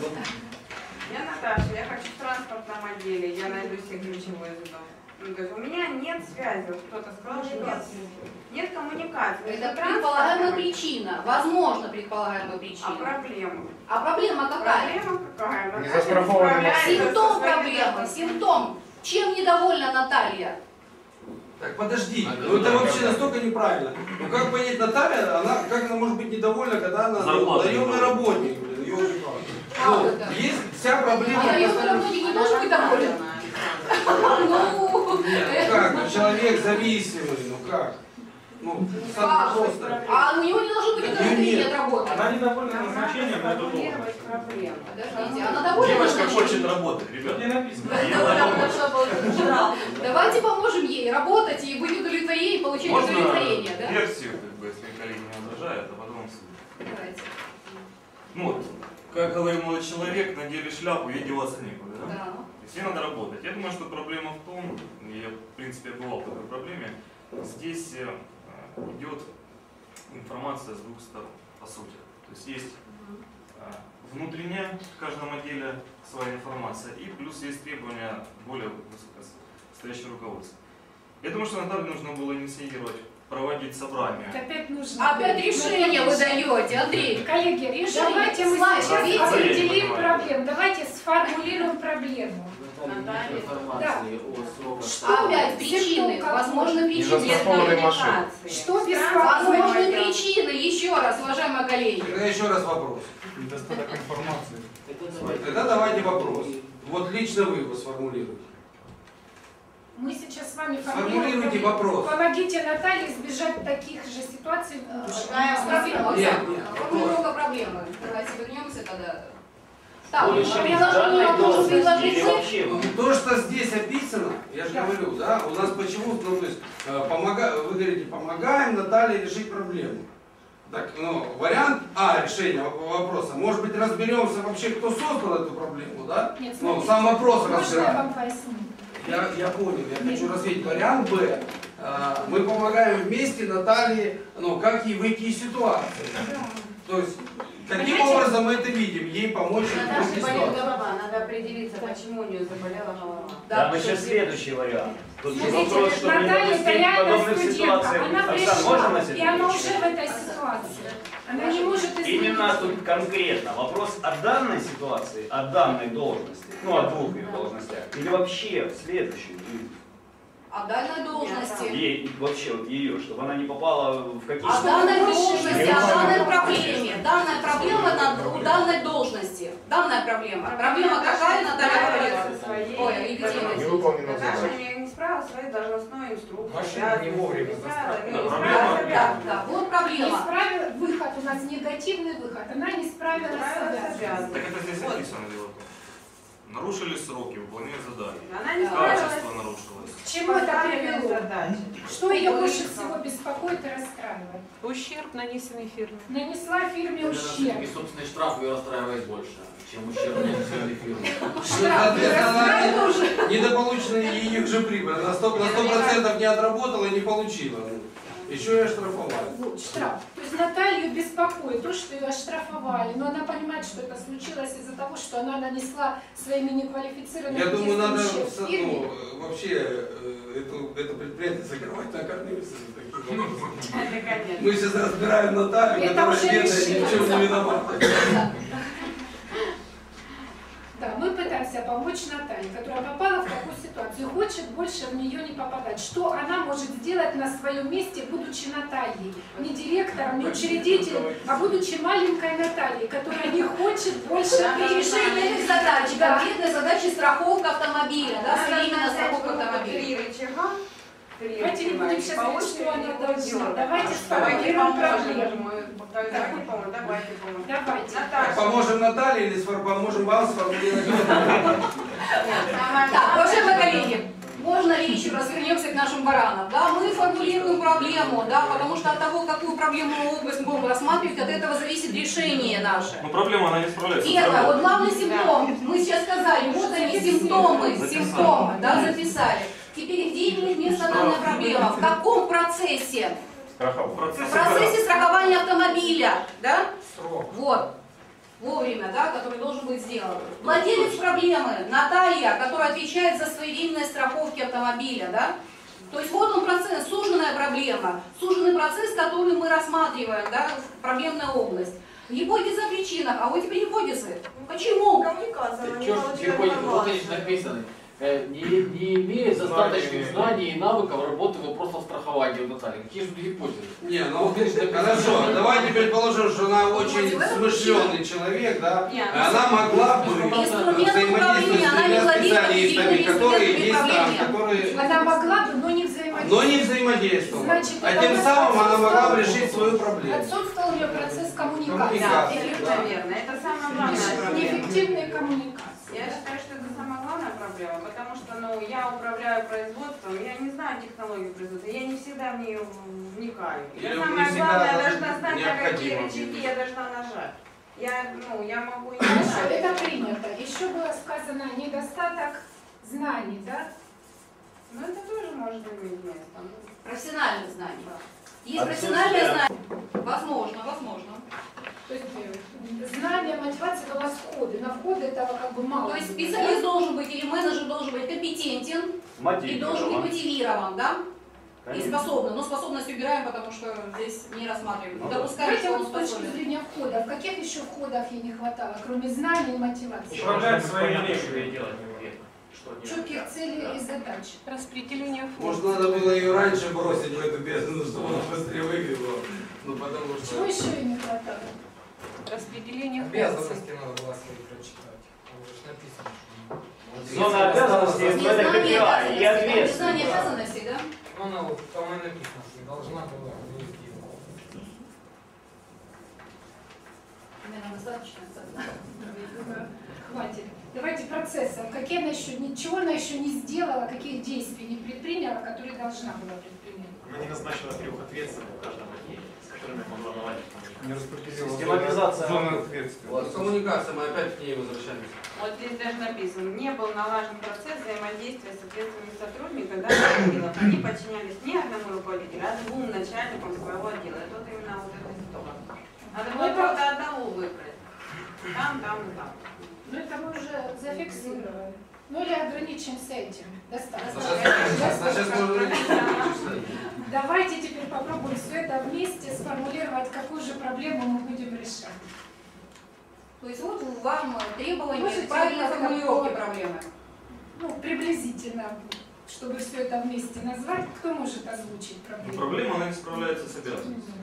Я Наташа, я хочу в транспортном отделе, я найду себе ключевой звено. Ну, то есть у меня нет связи. Вот кто-то сказал, что нет, нет коммуникации. Это между предполагаемая транспортом причина. Возможно, предполагаемая А причина. проблема? А проблема какая? Проблема какая? Не Наталья застрахованная справляется со Симптом своими проблемы, задачами. симптом. Чем недовольна Наталья? Так подожди, ну это вообще настолько неправильно. Ну как понять Наталья, она, как она может быть недовольна, когда она ну, Зарплата наемный не работник, блин, ёлки-палки. Как Ну, это? есть вся проблема. А наемный работник не должен быть доволен? Ну, Нет, ну как, ну человек зависимый, ну как? Ну, самое как? просто. А у него не должно быть удовлетворения от работы. Она недовольна Нам назначением, надо это должность. сформулировать проблему. Подождите, она довольна Девушка назначением? хочет работать, ребята. Не написано. Ей надо помочь. Давайте поможем ей работать и быть удовлетворением, и получить Можно удовлетворение, да? версию, как бы, если коллеги не возражают, а потом обсудим. Давайте. Ну, вот, как говорил молодой человек, надели шляпу, ей деваться некуда, да? Да. То есть ей надо работать. Я думаю, что проблема в том, и я в принципе бывал в такой проблеме, здесь э, идет информация с двух сторон, по сути. То есть есть э, внутренняя в каждом отделе своя информация, и плюс есть требования более высокостоящего руководства. Я думаю, что Наталье нужно было инициировать, проводить собрания. Опять нужно. Опять решение вы даете, Андрей. Коллеги, Решение. давайте мы Слайд, сейчас видите? определим Понимаю. проблему. Давайте сформулируем проблему. Наталья, информации о сроках. Что? Опять причины, Симптом возможно причины. Незастрахованные машины. Что без Возможны проблем? причины, еще раз, уважаемые коллеги. Тогда еще раз вопрос. Недостаток информации. Тогда давайте вопрос. Вот лично вы его сформулируете. Мы сейчас с вами Сформулируйте формулируем. вопрос. Помогите Наталье избежать таких же ситуаций в будущем. Проблема. Нет, нет, Формулировка проблемы. Давайте вернемся тогда. Так, Будущем предложение данной вам нужно должности предложить или вы. вообще? Ну, то, что здесь описано, я же говорю, да, у нас почему-то, ну, то есть, э, помога, вы говорите, помогаем Наталье решить проблему. Так, ну, вариант А решения вопроса, может быть, разберемся вообще, кто создал эту проблему, да? Нет, Ну, смотрите, сам вопрос можно я разбираем. вам поясню? Я, я понял, я хочу развить вариант Б. Э, Мы помогаем вместе Наталье, ну, как ей выйти из ситуации. То есть, каким Понимаете? образом мы это видим, ей помочь выйти Наташа из болит ситуации. голова, надо определиться, почему у нее заболела голова. Там еще следующий вариант. Тут же Смотрите, вопрос, чтобы не Наталья это допустить реальная подобных студентка. ситуаций. Она Оксана, можно пришла, на и она уже следующий? в этой ситуации. Она не может изменить. Именно тут конкретно вопрос о данной ситуации, о данной должности, ну о двух их должностях, или вообще в следующем жизни. О данной должности. Ей, вообще вот ее, чтобы она не попала в какие-то... О данной должности, о данной проблеме. Данная проблема на, у данной должности. Данная проблема. Проблема какая, Наталья Борисовна? Ой, Екатерина. Наташа не справила свою должностную инструкцию. Машина не вовремя Не доставила. справила. Да, да, вот Не проблема. справила выход, у нас негативный выход. Она не справилась с обязанностью. Так это здесь написано дело. Нарушили сроки выполнения заданий. Она не справилась. Качество нарушилось. К чему это привело? Задачи. Что ее больше всего беспокоит и расстраивает? Ущерб, нанесенный фирме. Нанесла фирме ущерб. И собственный штраф ее расстраивает больше, чем ущерб нанесенный фирме. Соответственно, недополученная ее же прибыль. На сто процентов не отработала и не получила. Еще и оштрафовали. Вот, штраф. То есть Наталью беспокоит то, что ее оштрафовали, но она понимает, что это случилось из-за того, что она нанесла своими неквалифицированными Я думаю, надо действиями в- фирме. ну, вообще э, эту, это предприятие закрывать на корню. Таким образом. Мы сейчас разбираем Наталью, Это которая уже бедная, решено. ни в чем не виновата. Да, мы пытаемся помочь Наталье, которая попала в такую ситуацию, хочет больше в нее не попадать. Что она может сделать на своем месте, будучи Натальей? Не директором, не учредителем, а будучи маленькой Натальей, которая не хочет больше Решение их задачи, Да. конкретной задачи страховка автомобиля, да, именно страховка автомобиля. Три рычага. Давайте не будем сейчас говорить, что она должна. Давайте Давайте сформулируем поможем. проблему. Давайте поможем. Давайте поможем. Давайте. Наташа. Поможем Наталье или сфор- поможем вам сформулировать? Так, уважаемые коллеги, можно ли еще раз вернемся к нашим баранам? Да, мы формулируем проблему, да, потому что от того, какую проблемную область мы будем рассматривать, от этого зависит решение наше. Но проблема, она не справляется. с Первое, вот работой. главный симптом, мы сейчас сказали, вот они симптомы, симптомы, да, записали. Теперь где имеет место данная проблема? В каком процессе? В процессе, В процессе страхования автомобиля, да? Срок. Вот, вовремя, да, который должен быть сделан. Владелец проблемы, Наталья, которая отвечает за своевременные страховки автомобиля, да? То есть вот он процесс, суженная проблема, суженный процесс, который мы рассматриваем, да, в проблемная область. Гипотеза о причинах, а вот теперь гипотезы. Почему? Чё ж гипотеза? Вот здесь написано. э, Не, не имеет достаточных знаний и навыков работы вопросов страхования Натальи. Какие же тут гипотезы? Не, ну хорошо, давайте предположим, что она очень смышленый человек, да? Нет, И она могла бы Инструментом взаимодействовать управления с она не тремя владеет специалистами, определенными которые инструментами есть там, управления. которые... Она могла бы, но не взаимодействовать. Но не взаиодействовала. Значит, А это тем у самым нас она могла бы отсутствовал- решить свою проблему. Отсутствовал у нее процесс коммуникации. Коммуникации. Да, абсолютно верно. Это самая главная проблема. Неэффективные коммуникации. Я считаю, что это самая главная проблема, потому что ну, я управляю производством, я не знаю технологию производства, я не всегда в нее вникаю. Я Или самое не всегда главное, даже должна знать, на какие необходимо. рычаги я должна нажать. Я, ну, я могу и не Хорошо, знать. это принято. Еще было сказано недостаток знаний, да? Ну это тоже может иметь место. Ну, Профессиональные знания. Есть Отсутствие. профессиональные знания? Возможно, возможно. То есть э, знания, мотивация это у нас входы. На входы этого как бы мало. То есть будет, специалист должен быть или менеджер должен быть компетентен и должен быть мотивирован, да? И Конечно. способен. Но способность убираем, потому что здесь не рассматриваем. Ну да. Допускаем, Давайте что он вот с точки способен. зрения входов. Каких еще входов ей не хватало, кроме знаний и мотивации? Управлять своими Понятно, действиями. делать не вредно. Что нет. Четких целей и задач. Распределение Может, функций. надо было ее раньше бросить в эту бездну, чтобы она быстрее вывезла. Ну, потому Чего что... еще ей не хватало? Распределение функций. Обязанности надо было свои прочитать. Там уже ж написано, что... Зона обязанностей это Незнание ка пи ай и обязанностей, незнание ответственность. обязанностей, да? Ну, она вот там и написано, что должна была не сделать. Наверное, достаточно. Хватит. Давайте процессом. Какие она еще, ничего она еще не сделала, каких действий не предприняла, которые должна была предпринять? Она не назначила трех ответственных в каждом отделе, с которыми могла наладить Не распределила Систематизация. зоны ответственности. Вот, коммуникация, мы опять к ней возвращаемся. Вот здесь даже написано, не был налажен процесс взаимодействия с ответственными сотрудниками, да, отделов. Они подчинялись не одному руководителю, а двум начальникам своего отдела. Это вот именно вот эта ситуация. Надо было Ну, просто одного выбрать. Там, там и там. Ну это мы уже зафиксировали. Ну или ограничимся этим. Достаточно. Сейчас можно Давайте теперь попробуем все это вместе сформулировать, какую же проблему мы будем решать. То есть вот вам требование Можете правильной это формулировки как-то, проблемы. Ну, приблизительно, чтобы все это вместе назвать. Кто может озвучить Ну, проблему? проблема, она не справляется с обязанностями.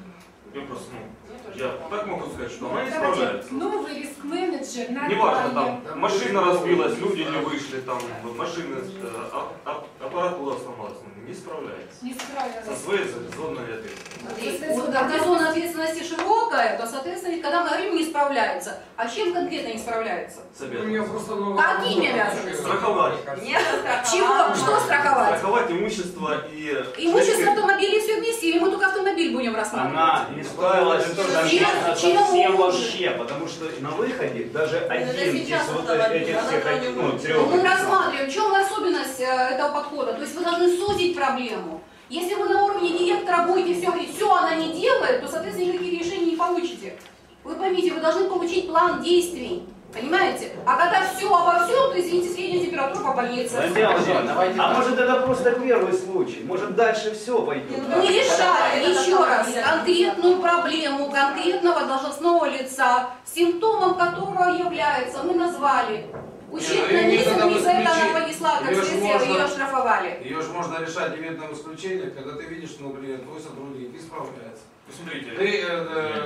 Я просто, ну, я так могу сказать, что она не Давайте, справляется. новый риск-менеджер, Неважно, Наталья. там машина разбилась, люди не вышли, там машина, э, а- а- аппаратура сломалась, ну, не справляется. Не справилась. Со своей зоной ответственности. Смотри, вот когда зона ответственности широкая, то, соответственно, когда мы говорим не справляется, а чем конкретно не справляется? С обязанностями. Какими обязанностями? Страховать. Нет, чего? Что страховать? Страховать имущество и... Имущество автомобилей все вместе, или мы только автомобиль будем рассматривать? Она не справилась Чем- чем совсем хуже? вообще, потому что на выходе даже один из сейчас вот автомобиль, этих она всех, там не ну, будет. трех. Мы рассматриваем, в чем особенность э, этого подхода. То есть вы должны сузить проблему. Если вы на уровне директора будете все говорить, все она не делает, то, соответственно, никаких решений не получите. Вы поймите, вы должны получить план действий. Понимаете? А когда все обо всем, то, извините, средняя температура по больнице. Владимир Владимирович, а может это просто первый случай? Может дальше все пойдет? Мы решаем, еще раз, конкретную проблему конкретного должностного лица, симптомом которого является, мы назвали. Ущерб нанесен, из-за этого она понесла, как следствие, ее оштрафовали. Ее же можно решать в видном исключении, когда ты видишь, что, например, твой сотрудник не справляется. Посмотрите. Ты, э,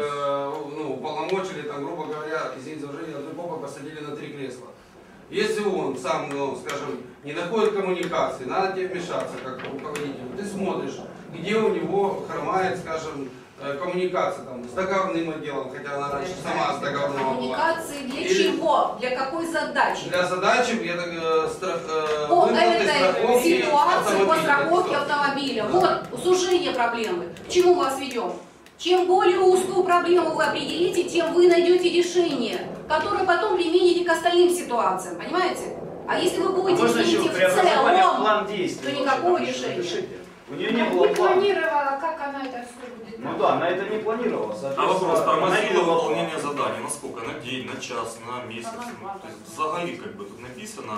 э, ну, полномочили, там, грубо говоря, извините за выражение, одной попой посадили на три кресла. Если он сам, ну, скажем, не находит коммуникации, надо тебе вмешаться как руководитель. Ты смотришь, где у него хромает, скажем, коммуникация там, с договорным отделом, хотя она раньше сама с договорного была. Коммуникации для Или чего? Для какой задачи? Для задачи я так, э, страх, э, По выплаты этой страховки ситуации по автомобиля. страховке автомобиля. Вот сужение проблемы. К чему мы вас ведем? Чем более узкую проблему вы определите, тем вы найдете решение, которое потом примените к остальным ситуациям. Понимаете? А если вы будете Можно еще видеть в преобразование целом, план действий. то никакого Вообще, решения. напишите. У нее не Я было не плана. планировала, как она это все будет. Ну да, она это не планировала. А вопрос, тормозило планировала. выполнение задания, на сколько? На день, на час, на месяц? Ну, то есть взагалі, как бы, тут написано.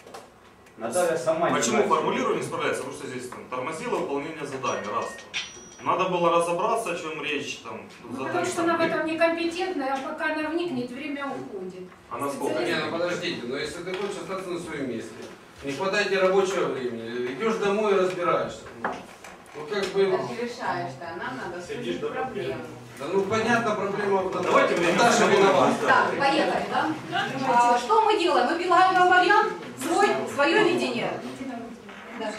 Наталья сама не Почему знает. формулирование не справляется? Потому что здесь там, тормозило выполнение задания, раз. Надо было разобраться, о чем речь. Там, Ну, задать, потому что там, она в этом некомпетентна, а пока она вникнет, время уходит. А насколько? Не, ну подождите, но если ты хочешь остаться на своем месте, не хватает тебе рабочего времени, идешь домой и разбираешься. Ну как бы... Ты решаешь-то, а нам надо сузить проблему. Да ну понятно, проблема в Давайте мы Наташа виновата. Так, поехали, да? А, что мы делаем? Мы предлагаем вам вариант, свой, свое видение. Да.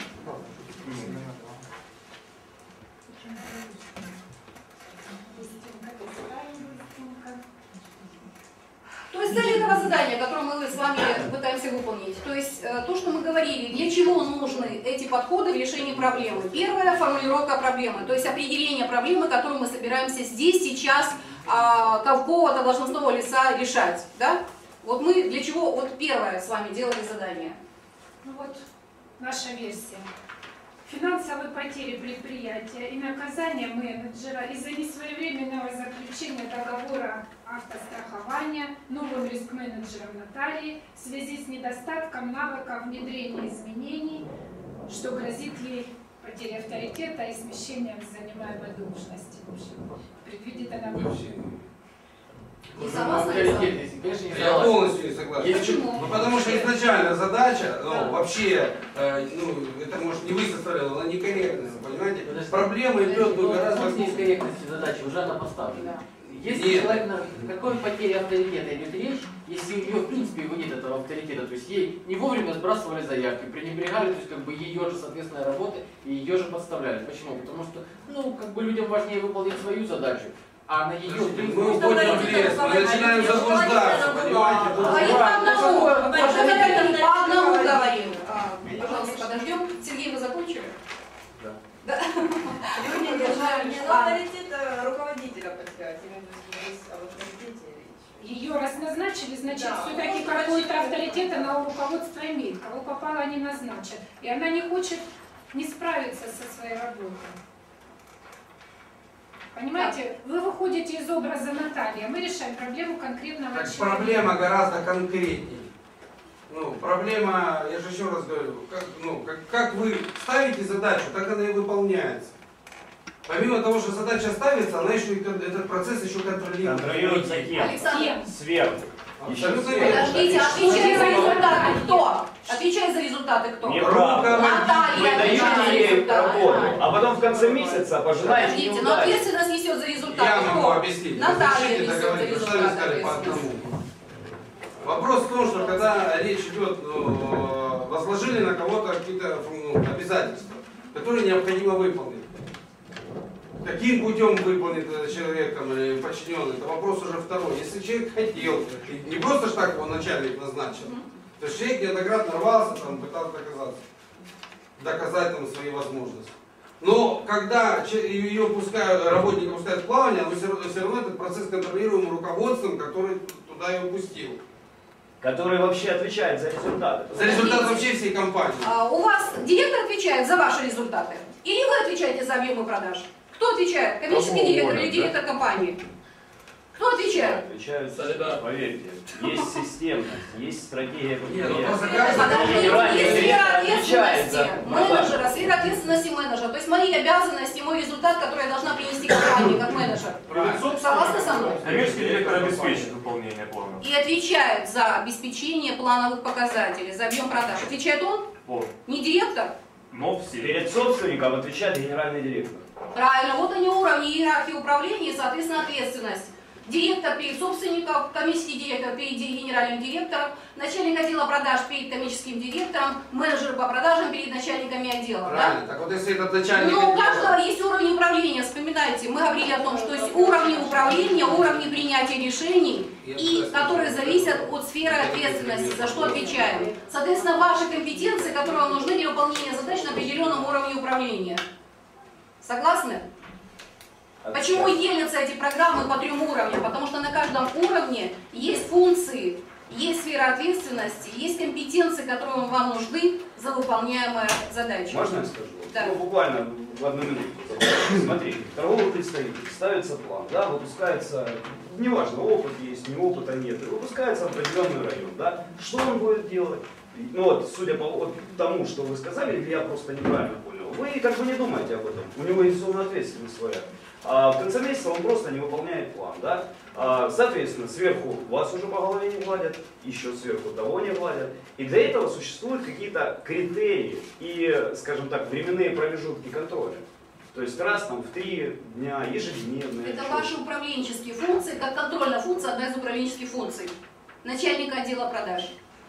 То есть цель этого задания, которое мы с вами пытаемся выполнить, то есть э, то, что мы говорили, для чего нужны эти подходы в решении проблемы. Первая формулировка проблемы, то есть определение проблемы, которую мы собираемся здесь, сейчас, а, какого-то должностного лица решать. Да? Вот мы для чего, вот первое с вами делали задание. Ну вот наша версия. Финансовые потери предприятия и наказание менеджера из-за несвоевременного заключения договора автострахования новым риск-менеджером Натальей в связи с недостатком навыка внедрения изменений, что грозит ей потерей авторитета и смещением с занимаемой должности. В общем, предвидит она будущее. Не согласна, Александр? Я полностью не согласен. Почему? Ну, потому что изначально задача, ну, вообще, э, ну, это может не вы составляли, она некорректная, понимаете? Проблема идет ну, гораздо... Вопрос некорректности задачи, уже она поставлена. Если Нет. человек, на какой потере авторитета идет речь, если у нее в принципе его нет этого авторитета, то есть ей не вовремя сбрасывали заявки, пренебрегали, то есть как бы ее же соответственная работа и ее же подставляли. Почему? Потому что, ну, как бы людям важнее выполнить свою задачу, а на ее... Мы уходим в лес, мы начинаем заблуждаться, понимаете? Говорим по одному, по одному говорим. А, пожалуйста, подождем. Сергей, вы закончили? Да. Да. Люди держали не на авторитет руководителя, так сказать, здесь об авторитете речь. Ее раз назначили, значит, Да, все-таки ну, какой-то значит, авторитет она у руководства имеет. Кого попало, они назначат. И она не хочет не справиться со своей работой. Понимаете, вы выходите из образа Натальи, а мы решаем проблему конкретного Так человека. проблема гораздо конкретнее. Ну, проблема, я же еще раз говорю, как, ну, как, как вы ставите задачу, так она и выполняется. Помимо того, что задача ставится, она еще и, этот процесс еще контролируется. Контролируется кем? Александр. Сверху. Абсолютно Еще Подождите, отвечает за результаты кто? Отвечает за результаты кто? Неправда. Наталья Вы отвечает за даете ей результаты. работу, а потом в конце месяца пожинаете Подождите, но неудачу. ответственность несет за результаты Я кто? могу объяснить. Наталья Разрешите несет за договорить, вы сами результаты сказали по ответственность. одному. Вопрос в том, что когда речь идет, ну, возложили на кого-то какие-то ну, обязательства, которые необходимо выполнить. Каким путем выполнит этот человек там, или подчиненный, это вопрос уже второй. Если человек хотел, не просто ж так его начальник назначил, то есть человек неоднократно рвался, там, пытался доказаться, доказать там, свои возможности. Но когда ее пускают, работника пускают в плавание, но все равно, все равно этот процесс контролируем руководством, который туда ее пустил. Который вообще отвечает за результаты. За результат вообще всей компании. А, у вас директор отвечает за ваши результаты? Или вы отвечаете за объемы продаж? Кто отвечает? Коммерческий Кому директор угодно, или директор да? компании? Кто отвечает? Отвечают, поверьте, есть системность, есть стратегия просто Подождите, есть сфера ответственности продажи. менеджера, сфера ответственности менеджера. То есть мои обязанности, мой результат, который я должна принести компании как менеджер. Согласны со мной? Коммерческий директор обеспечит выполнение плана. И отвечает за обеспечение плановых показателей, за объем продаж. Отвечает он? Он. Не директор? Но все. Перед собственником отвечает генеральный директор. Правильно, вот они уровни иерархии управления и, соответственно, ответственность. Директор перед собственником, коммерческий директор перед генеральным директором, начальник отдела продаж перед коммерческим директором, менеджер по продажам перед начальниками отдела. Правильно, Да? так вот если этот начальник... Но у каждого есть уровень управления, вспоминайте, мы говорили о том, что есть уровни управления, уровни принятия решений, и которые зависят от сферы ответственности, за что отвечаем. Соответственно, ваши компетенции, которые вам нужны для выполнения задач на определенном уровне управления. Согласны? Почему делятся эти программы по трем уровням? Потому что на каждом уровне есть функции, есть сфера ответственности, есть компетенции, которые вам нужны за выполняемые задачи. Можно я скажу? Да. Ну, буквально в одну минуту. Смотри, торговый представитель, ставится план, да, выпускается, неважно, опыт есть, ни опыта нет, выпускается в определенный район, да. Что он будет делать? Ну вот, судя по вот тому, что вы сказали, или я просто неправильно понял, вы как бы не думаете об этом, у него есть зона ответственности своя. А в конце месяца он просто не выполняет план, да? А, соответственно, сверху вас уже по голове не гладят, еще сверху того не гладят. И для этого существуют какие-то критерии и, скажем так, временные промежутки контроля. То есть раз там в три дня, ежедневно. Это ваши управленческие функции, как контрольная функция, одна из управленческих функций. Начальника отдела продаж.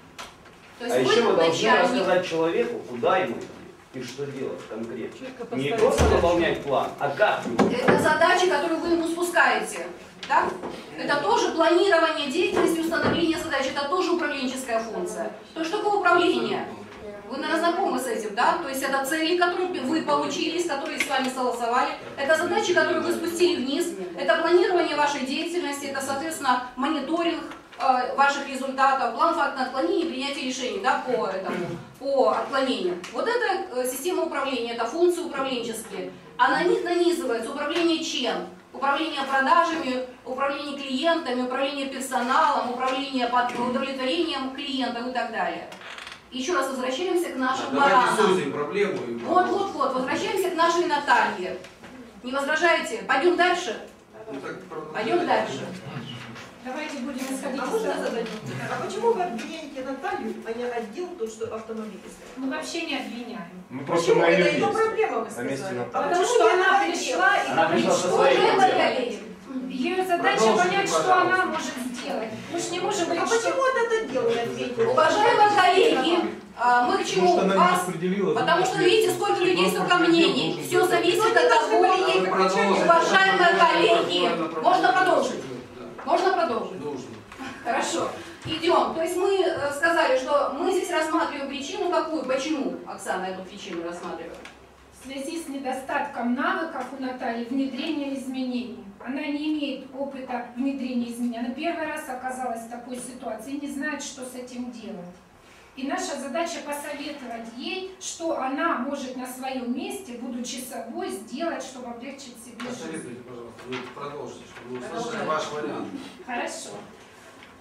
То есть А вы еще вы должны начальник. рассказать человеку, куда ему идти и что делать конкретно. Не просто выполнять план, а как ему. Это задачи, которые вы ему спускаете. Да? Это тоже планирование деятельности, установление задач. Это тоже управленческая функция. То есть что такое управление? Вы, наверное, знакомы с этим, да? То есть это цели, которые вы получили, с которыми с вами согласовали. Это задачи, которые вы спустили вниз. Это планирование вашей деятельности. Это, соответственно, мониторинг э, ваших результатов, план фактного отклонения и принятие решений, да, по этому, по отклонению. Вот это э, система управления, это функции управленческие. А на них нанизывается управление чем? Управление продажами, управление клиентами, управление персоналом, управление под удовлетворением клиентов и так далее. Еще раз возвращаемся к нашим Давайте баранам. сузим проблему. И... Вот, вот, вот, возвращаемся к нашей Наталье. Не возражаете? Пойдем дальше? Ну, так, Пойдем дальше. Давайте будем исходить А из можно того. задать? А почему вы обвиняете Наталью, а не отдел, тот, что автомобилистов? Мы вообще не обвиняем. Мы Почему? на Это ее ее месте. проблема, вы На месте сказали. Натальи. Потому почему что не она отдел? пришла и Она пришла со своей Уважаемые ее задача Продолжите, понять, что пожалуйста. она может сделать. Мы же не можем А говорить, почему что... этот отдел не ответил? Уважаемые коллеги, а, мы к чему Потому что она не вас? распределила. Потому что видите, сколько людей, столько мнений. Все зависит от того, Вы продолжите. уважаемые коллеги, можно продолжить? Можно продолжить? Нужно. Хорошо. Идем. То есть мы э, сказали, что мы здесь рассматриваем причину какую? Почему, Оксана, эту причину рассматриваем? В связи с недостатком навыков у Натальи внедрения изменений. Она не имеет опыта внедрения изменений. Она первый раз оказалась в такой ситуации и не знает, что с этим делать. И наша задача посоветовать ей, что она может на своем месте, будучи собой, сделать, чтобы облегчить себе жизнь. Посоветуйте, пожалуйста, вы продолжите, чтобы мы услышали ваш вариант. Хорошо.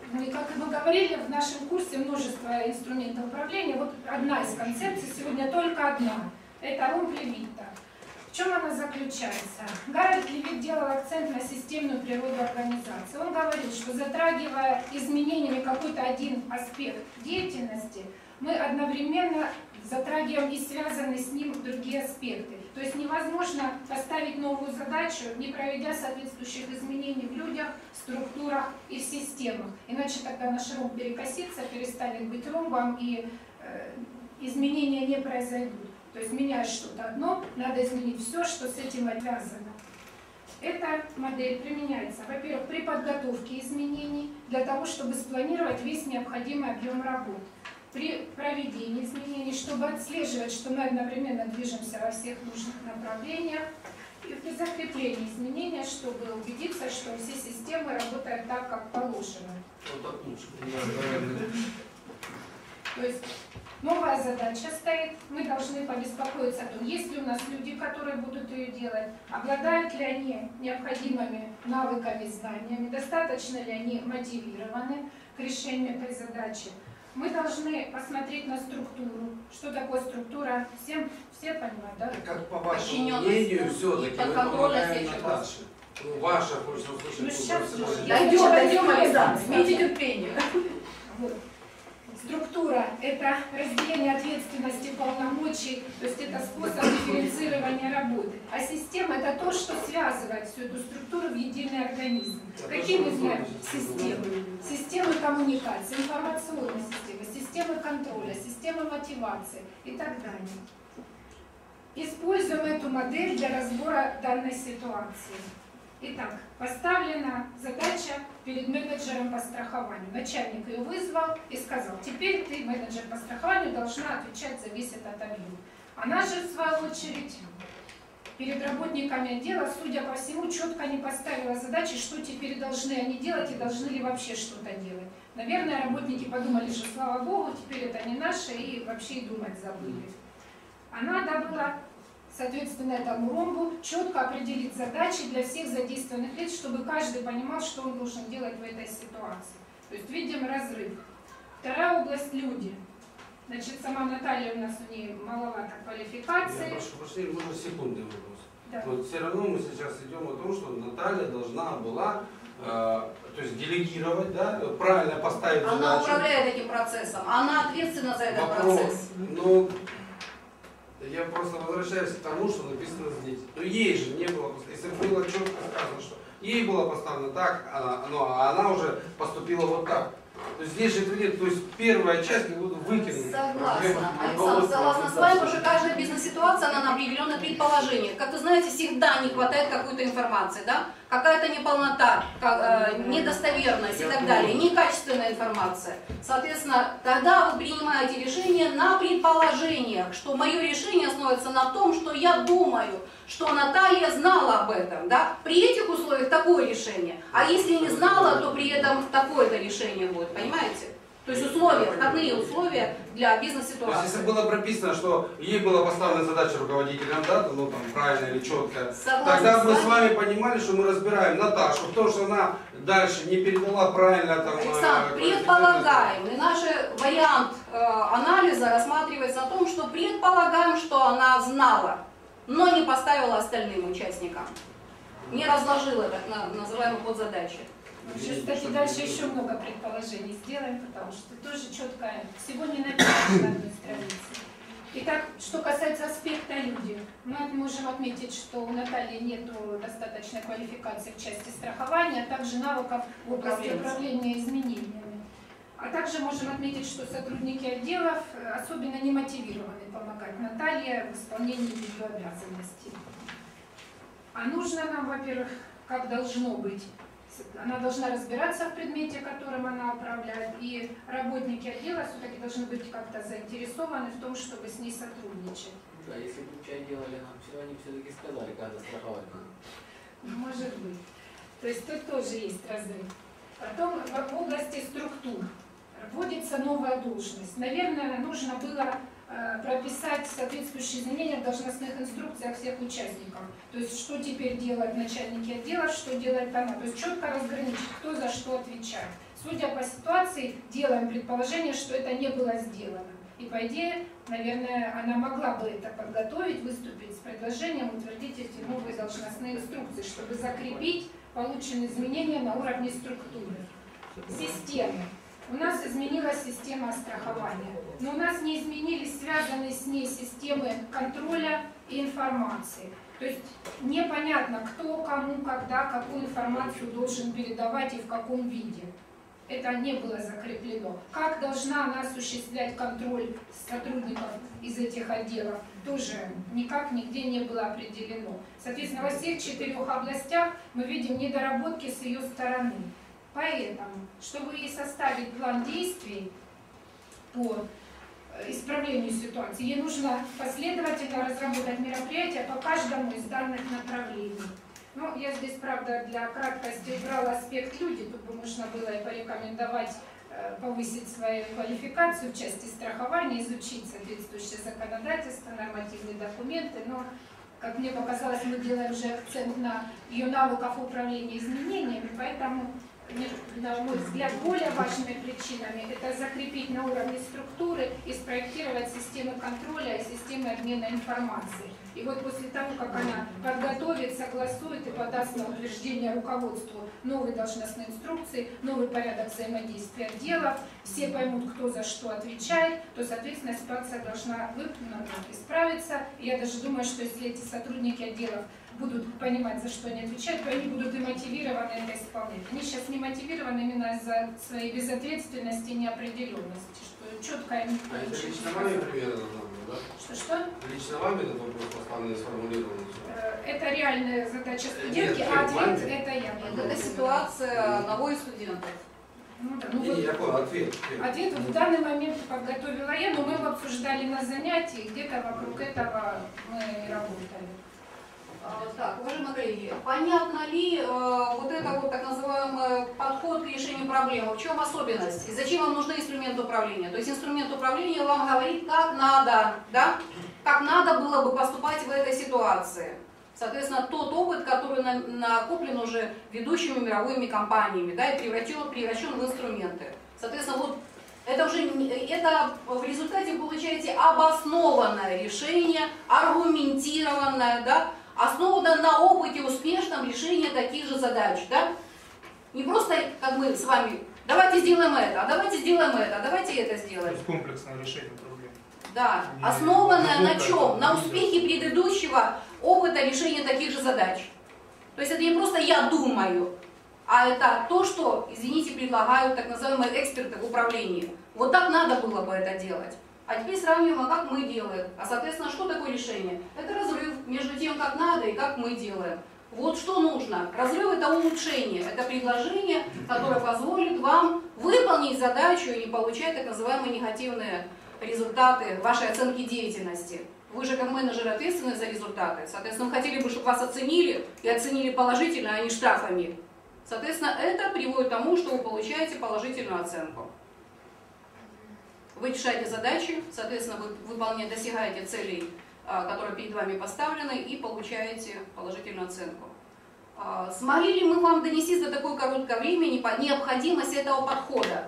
Ну и как мы говорили, в нашем курсе множество инструментов управления. Вот одна из концепций, сегодня только одна. Это Румб Левитта. В чем она заключается? Гарольд Левит делал акцент на системную природу организации. Он говорил, что затрагивая изменениями какой-то один аспект деятельности, мы одновременно затрагиваем и связанные с ним другие аспекты. То есть невозможно поставить новую задачу, не проведя соответствующих изменений в людях, структурах и в системах. Иначе тогда наш ромб перекосится, перестанет быть ромбом, и э, изменения не произойдут. То есть меняя что-то одно, надо изменить все, что с этим связано. Эта модель применяется, во-первых, при подготовке изменений, для того, чтобы спланировать весь необходимый объем работ. При проведении изменений, чтобы отслеживать, что мы одновременно движемся во всех нужных направлениях, и при закреплении изменения, чтобы убедиться, что все системы работают так, как положено. То есть новая задача стоит, мы должны побеспокоиться о том, есть ли у нас люди, которые будут ее делать, обладают ли они необходимыми навыками, знаниями, достаточно ли они мотивированы к решению этой задачи. Мы должны посмотреть на структуру. Что такое структура? Всем, все понимают, да? Как по вашему мнению, все-таки вы помогаете Наташе? Ну, ваша, хочется услышать. Ну, сейчас дойдем, дойдем, Александр, имейте терпение. Вот. Структура – это разделение ответственности, полномочий, то есть это способ дифференцирования работы. А система – это то, что связывает всю эту структуру в единый организм. Какие мы знаем системы? Системы коммуникации, информационной системы, системы контроля, системы мотивации и так далее. Используем эту модель для разбора данной ситуации. Итак, поставлена задача перед менеджером по страхованию. Начальник ее вызвал и сказал: теперь ты, менеджер по страхованию, должна отвечать за весь этот объем. Она же, в свою очередь, перед работниками отдела, судя по всему, четко не поставила задачи, что теперь должны они делать и должны ли вообще что-то делать. Наверное, работники подумали, что, слава богу, теперь это не наше, и вообще и думать забыли. Она добыла, соответственно, этому ромбу четко определить задачи для всех задействованных лиц, чтобы каждый понимал, что он должен делать в этой ситуации. То есть видим разрыв. Вторая область – люди. Значит, сама Наталья, у нас у нее маловато квалификации. Я прошу прощения, можно секундный вопрос. Да. Вот все равно мы сейчас идем о том, что Наталья должна была, э, то есть делегировать, да, правильно поставить задачу. Она управляет этим процессом, она ответственна за этот Вопрос. процесс. Ну, я просто возвращаюсь к тому, что написано здесь. Но ей же не было, если было четко сказано, что ей было поставлено так, она, ну, а она уже поступила вот так. То есть здесь же нет, то есть первая часть как будто выкинута. Согласна, Александр, согласна с вами, потому что каждая бизнес-ситуация, она на определенных предположениях. Как вы знаете, всегда не хватает какой-то информации, да? Какая-то неполнота, как, э, недостоверность и так далее, некачественная информация. Соответственно, тогда вы принимаете решение на предположениях, что мое решение основывается на том, что я думаю, что Наталья знала об этом, да? При этих условиях такое решение, а если не знала, то при этом такое-то решение будет, понимаете? То есть условия, входные условия для бизнес-ситуации. То есть если было прописано, что ей была поставлена задача руководителям, да, ну там правильно или четко, Согласна тогда с мы вами. с вами понимали, что мы разбираем Наташу в том, что она дальше не передала правильно там... Александр, предполагаем, и наш вариант э, анализа рассматривается о том, что предполагаем, что она знала, но не поставила остальным участникам, не разложила так на, называемые подзадачи. Сейчас, кстати, дальше еще много предположений сделаем, потому что тоже четко всего не написано на одной странице. Итак, что касается аспекта люди, мы можем отметить, что у Натальи нет достаточной квалификации в части страхования, а также навыков в области управления изменениями. А также можем отметить, что сотрудники отделов особенно не мотивированы помогать Наталье в исполнении ее обязанностей. А нужно нам, во-первых, как должно быть, она должна разбираться в предмете, которым она управляет, и работники отдела все-таки должны быть как-то заинтересованы в том, чтобы с ней сотрудничать. Да, если бы чай делали нам, все они все-таки сказали, когда страховать. Может быть. То есть тут тоже есть разрыв. Потом в области структур вводится новая должность. Наверное, нужно было прописать соответствующие изменения в должностных инструкциях всех участников. То есть, что теперь делают начальники отдела, что делает она. То есть, четко разграничить, кто за что отвечает. Судя по ситуации, делаем предположение, что это не было сделано. И по идее, наверное, она могла бы это подготовить, выступить с предложением, утвердить эти новые должностные инструкции, чтобы закрепить полученные изменения на уровне структуры. Системы. У нас изменилась система страхования, но у нас не изменились связанные с ней системы контроля и информации. То есть непонятно, кто, кому, когда, какую информацию должен передавать и в каком виде. Это не было закреплено. Как должна она осуществлять контроль сотрудников из этих отделов, тоже никак нигде не было определено. Соответственно, во всех четырех областях мы видим недоработки с ее стороны. Поэтому, чтобы ей составить план действий по исправлению ситуации, ей нужно последовательно разработать мероприятия по каждому из данных направлений. Ну, я здесь, правда, для краткости убрала аспект люди, тут бы можно было и порекомендовать э, повысить свою квалификацию в части страхования, изучить соответствующее законодательство, нормативные документы, но, как мне показалось, мы делаем уже акцент на ее навыках управления изменениями, поэтому, на мой взгляд, более важными причинами это закрепить на уровне структуры и спроектировать системы контроля и системы обмена информацией. И вот после того, как она подготовит, согласует и подаст на утверждение руководству новые должностные инструкции, новый порядок взаимодействия отделов, все поймут, кто за что отвечает, то, соответственно, ситуация должна выполнена, исправиться. И я даже думаю, что если эти сотрудники отделов будут понимать, за что они отвечают, то они будут и мотивированы это исполнять. Они сейчас не мотивированы именно из-за своей безответственности и неопределенности, что четко им а это лично вами примерно, да? Что-что? Лично вами этот вопрос поставлен и сформулирован? Это реальная задача студентки, нет, а ответ маме. Это я. Это ситуация одного из студентов. Ну, да, ну, не, вот, я понял, ответ. Ответ вот в данный момент подготовила я, но мы его обсуждали на занятии, где-то вокруг этого мы работали. Так, уважаемые коллеги, понятно ли э, вот это вот так называемый подход к решению проблемы? В чем особенность? И зачем вам нужны инструменты управления? То есть инструмент управления вам говорит, как надо, да? Как надо было бы поступать в этой ситуации. Соответственно, тот опыт, который на, накоплен уже ведущими мировыми компаниями, да, и превращен, превращен в инструменты. Соответственно, вот это уже это в результате получаете обоснованное решение, аргументированное, да, основано на опыте успешном решения таких же задач, да? Не просто, как мы с вами, давайте сделаем это, а давайте сделаем это, а давайте это сделаем. То есть комплексное решение проблем. Да, основанное на чем? На успехе предыдущего опыта решения таких же задач. То есть это не просто я думаю, а это то, что, извините, предлагают так называемые эксперты в управлении. Вот так надо было бы это делать. А теперь сравниваем, а как мы делаем. А соответственно, что такое решение? Это разрыв между тем, как надо и как мы делаем. Вот что нужно. Разрыв — это улучшение, это предложение, которое позволит вам выполнить задачу и не получать так называемые негативные результаты вашей оценки деятельности. Вы же как менеджер ответственны за результаты. Соответственно, мы хотели бы, чтобы вас оценили и оценили положительно, а не штрафами. Соответственно, это приводит к тому, что вы получаете положительную оценку. Вы решаете задачи, соответственно, вы выполняете, достигаете целей, которые перед вами поставлены, и получаете положительную оценку. Смогли ли мы вам донести за такое короткое время необходимость этого подхода?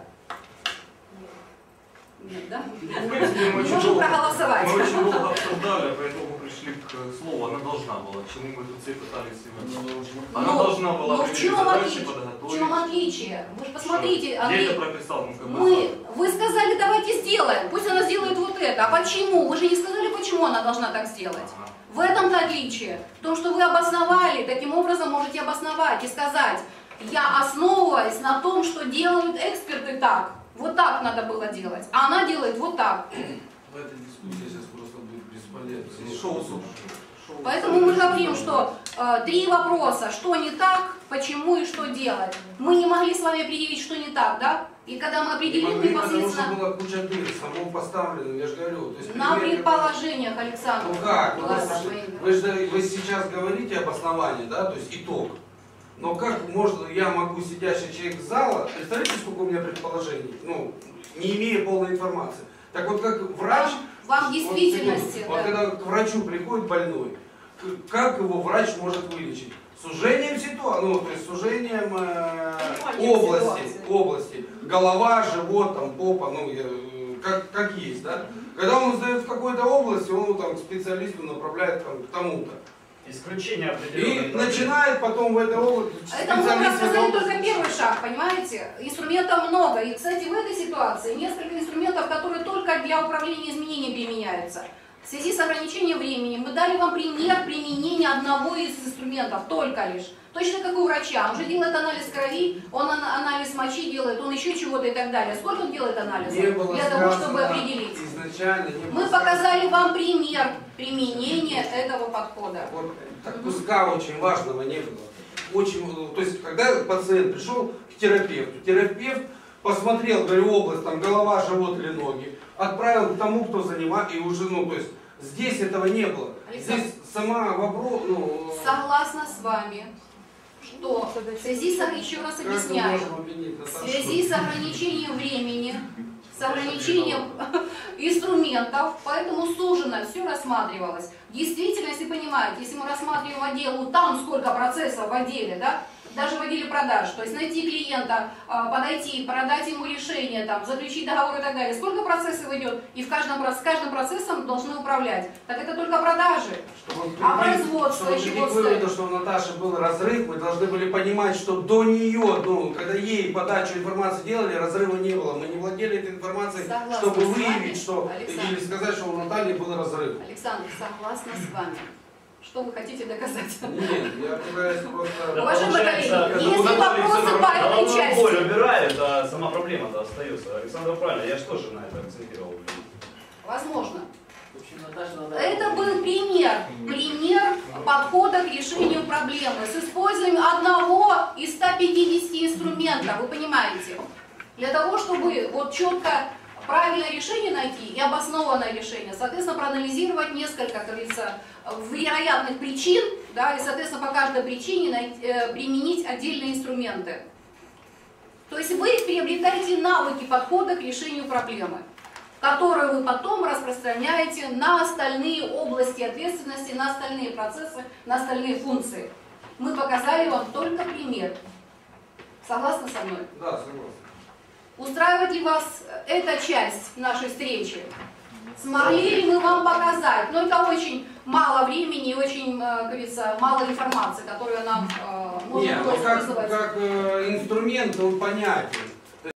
Нет, да? Ну, в принципе, мы можем долго, проголосовать. Мы очень долго обсуждали, поэтому пришли к слову, она должна была, к чему мы тут все пытались сегодня. Она но, должна была но в чем задачи отличие? подготовить. В чем отличие? Вы же посмотрите, Андрей, я это прописал, ну, как бы мы, вы сказали, давайте сделаем, пусть она сделает вот это. А почему? Вы же не сказали, почему она должна так сделать. Ага. В этом-то отличие. В том, что вы обосновали, таким образом можете обосновать и сказать, я основываюсь на том, что делают эксперты так. Вот так надо было делать, а она делает вот так. В этой дискуссии сейчас просто будет бесполезно. Шоу, Поэтому мы говорим, что э, три вопроса, что не так, почему и что делать. Мы не могли с вами определить, что не так, да? И когда мы определим могли, непосредственно... Потому что была куча дыр, само поставлено, я же говорю. То есть, на пример, предположениях, Александр. Ну как? Ну, Ладно, вы, же, вы сейчас говорите об основании, да, то есть итог. Но как можно, я могу, сидящий человек зала, представляете, сколько у меня предположений, ну, не имея полной информации. Так вот, как врач... Вам в действительности, вот, да. вот когда к врачу приходит больной, как его врач может вылечить? Сужением ситуации, ну, то есть сужением э, области, области, голова, живот, там, попа, ну, э, как, как есть, да. Когда он сдает в какой-то области, он ну, там, к специалисту направляет там, к тому-то. Исключение определенных. И начинает потом в этой области. Это мы рассказали только первый шаг, понимаете? Инструментов много. И, кстати, в этой ситуации несколько инструментов, которые только для управления изменением применяются. В связи с ограничением времени мы дали вам пример применения одного из инструментов, только лишь. Точно как у врача. Он же делает анализ крови, он анализ мочи делает, он еще чего-то и так далее. Сколько он делает анализов для того, чтобы определить? Изначально не мы показали вам пример применения этого подхода. Вот так, куска очень важного не было. Очень, то есть, когда пациент пришел к терапевту, терапевт посмотрел, говорю, область, там, голова, живот или ноги, отправил к тому, кто занимает, и уже, ну, то есть, здесь этого не было. Александр, здесь сама вопрос, ну... Согласна с вами, что в связи с, еще раз объясняю, в связи с ограничением времени, с ограничением инструментов, поэтому суженно все рассматривалось. Действительно, если понимаете, если мы рассматриваем отдел, там сколько процессов в отделе, да, даже в отделе продаж, то есть найти клиента, подойти, продать ему решение, там, заключить договор и так далее. Сколько процессов идет, и в каждом, с каждым процессом должны управлять. Так это только продажи. Чтобы а производство чтобы чего стоит? стоит? Чтобы что у Наташи был разрыв, мы должны были понимать, что до нее, ну, когда ей подачу информации делали, разрыва не было. Мы не владели этой информацией, Согласна чтобы с вами, выявить, что, Александр. или сказать, что у Натальи был разрыв. Александр, согласна с вами. Что вы хотите доказать? Нет, я пытаюсь просто... Уважаемые коллеги, есть вопросы по этой части? Боль убирает, а сама проблема-то остается. Александр правильно, я же тоже на это акцентировал. Возможно. Это был пример, пример подхода к решению проблемы с использованием одного из ста пятидесяти инструментов, вы понимаете. Для того, чтобы вот четко правильное решение найти и обоснованное решение, соответственно, проанализировать несколько, как говорится, вероятных причин, да, и, соответственно, по каждой причине найти, э, применить отдельные инструменты. То есть вы приобретаете навыки подхода к решению проблемы, которые вы потом распространяете на остальные области ответственности, на остальные процессы, на остальные функции. Мы показали вам только пример. Согласны со мной? Да, согласен. Устраивает ли вас эта часть нашей встречи? Смогли ли мы вам показать? Но это очень мало времени и очень, как говорится, мало информации, которую нам э, можно Нет, было ну как, использовать. как э, инструмент он понятен.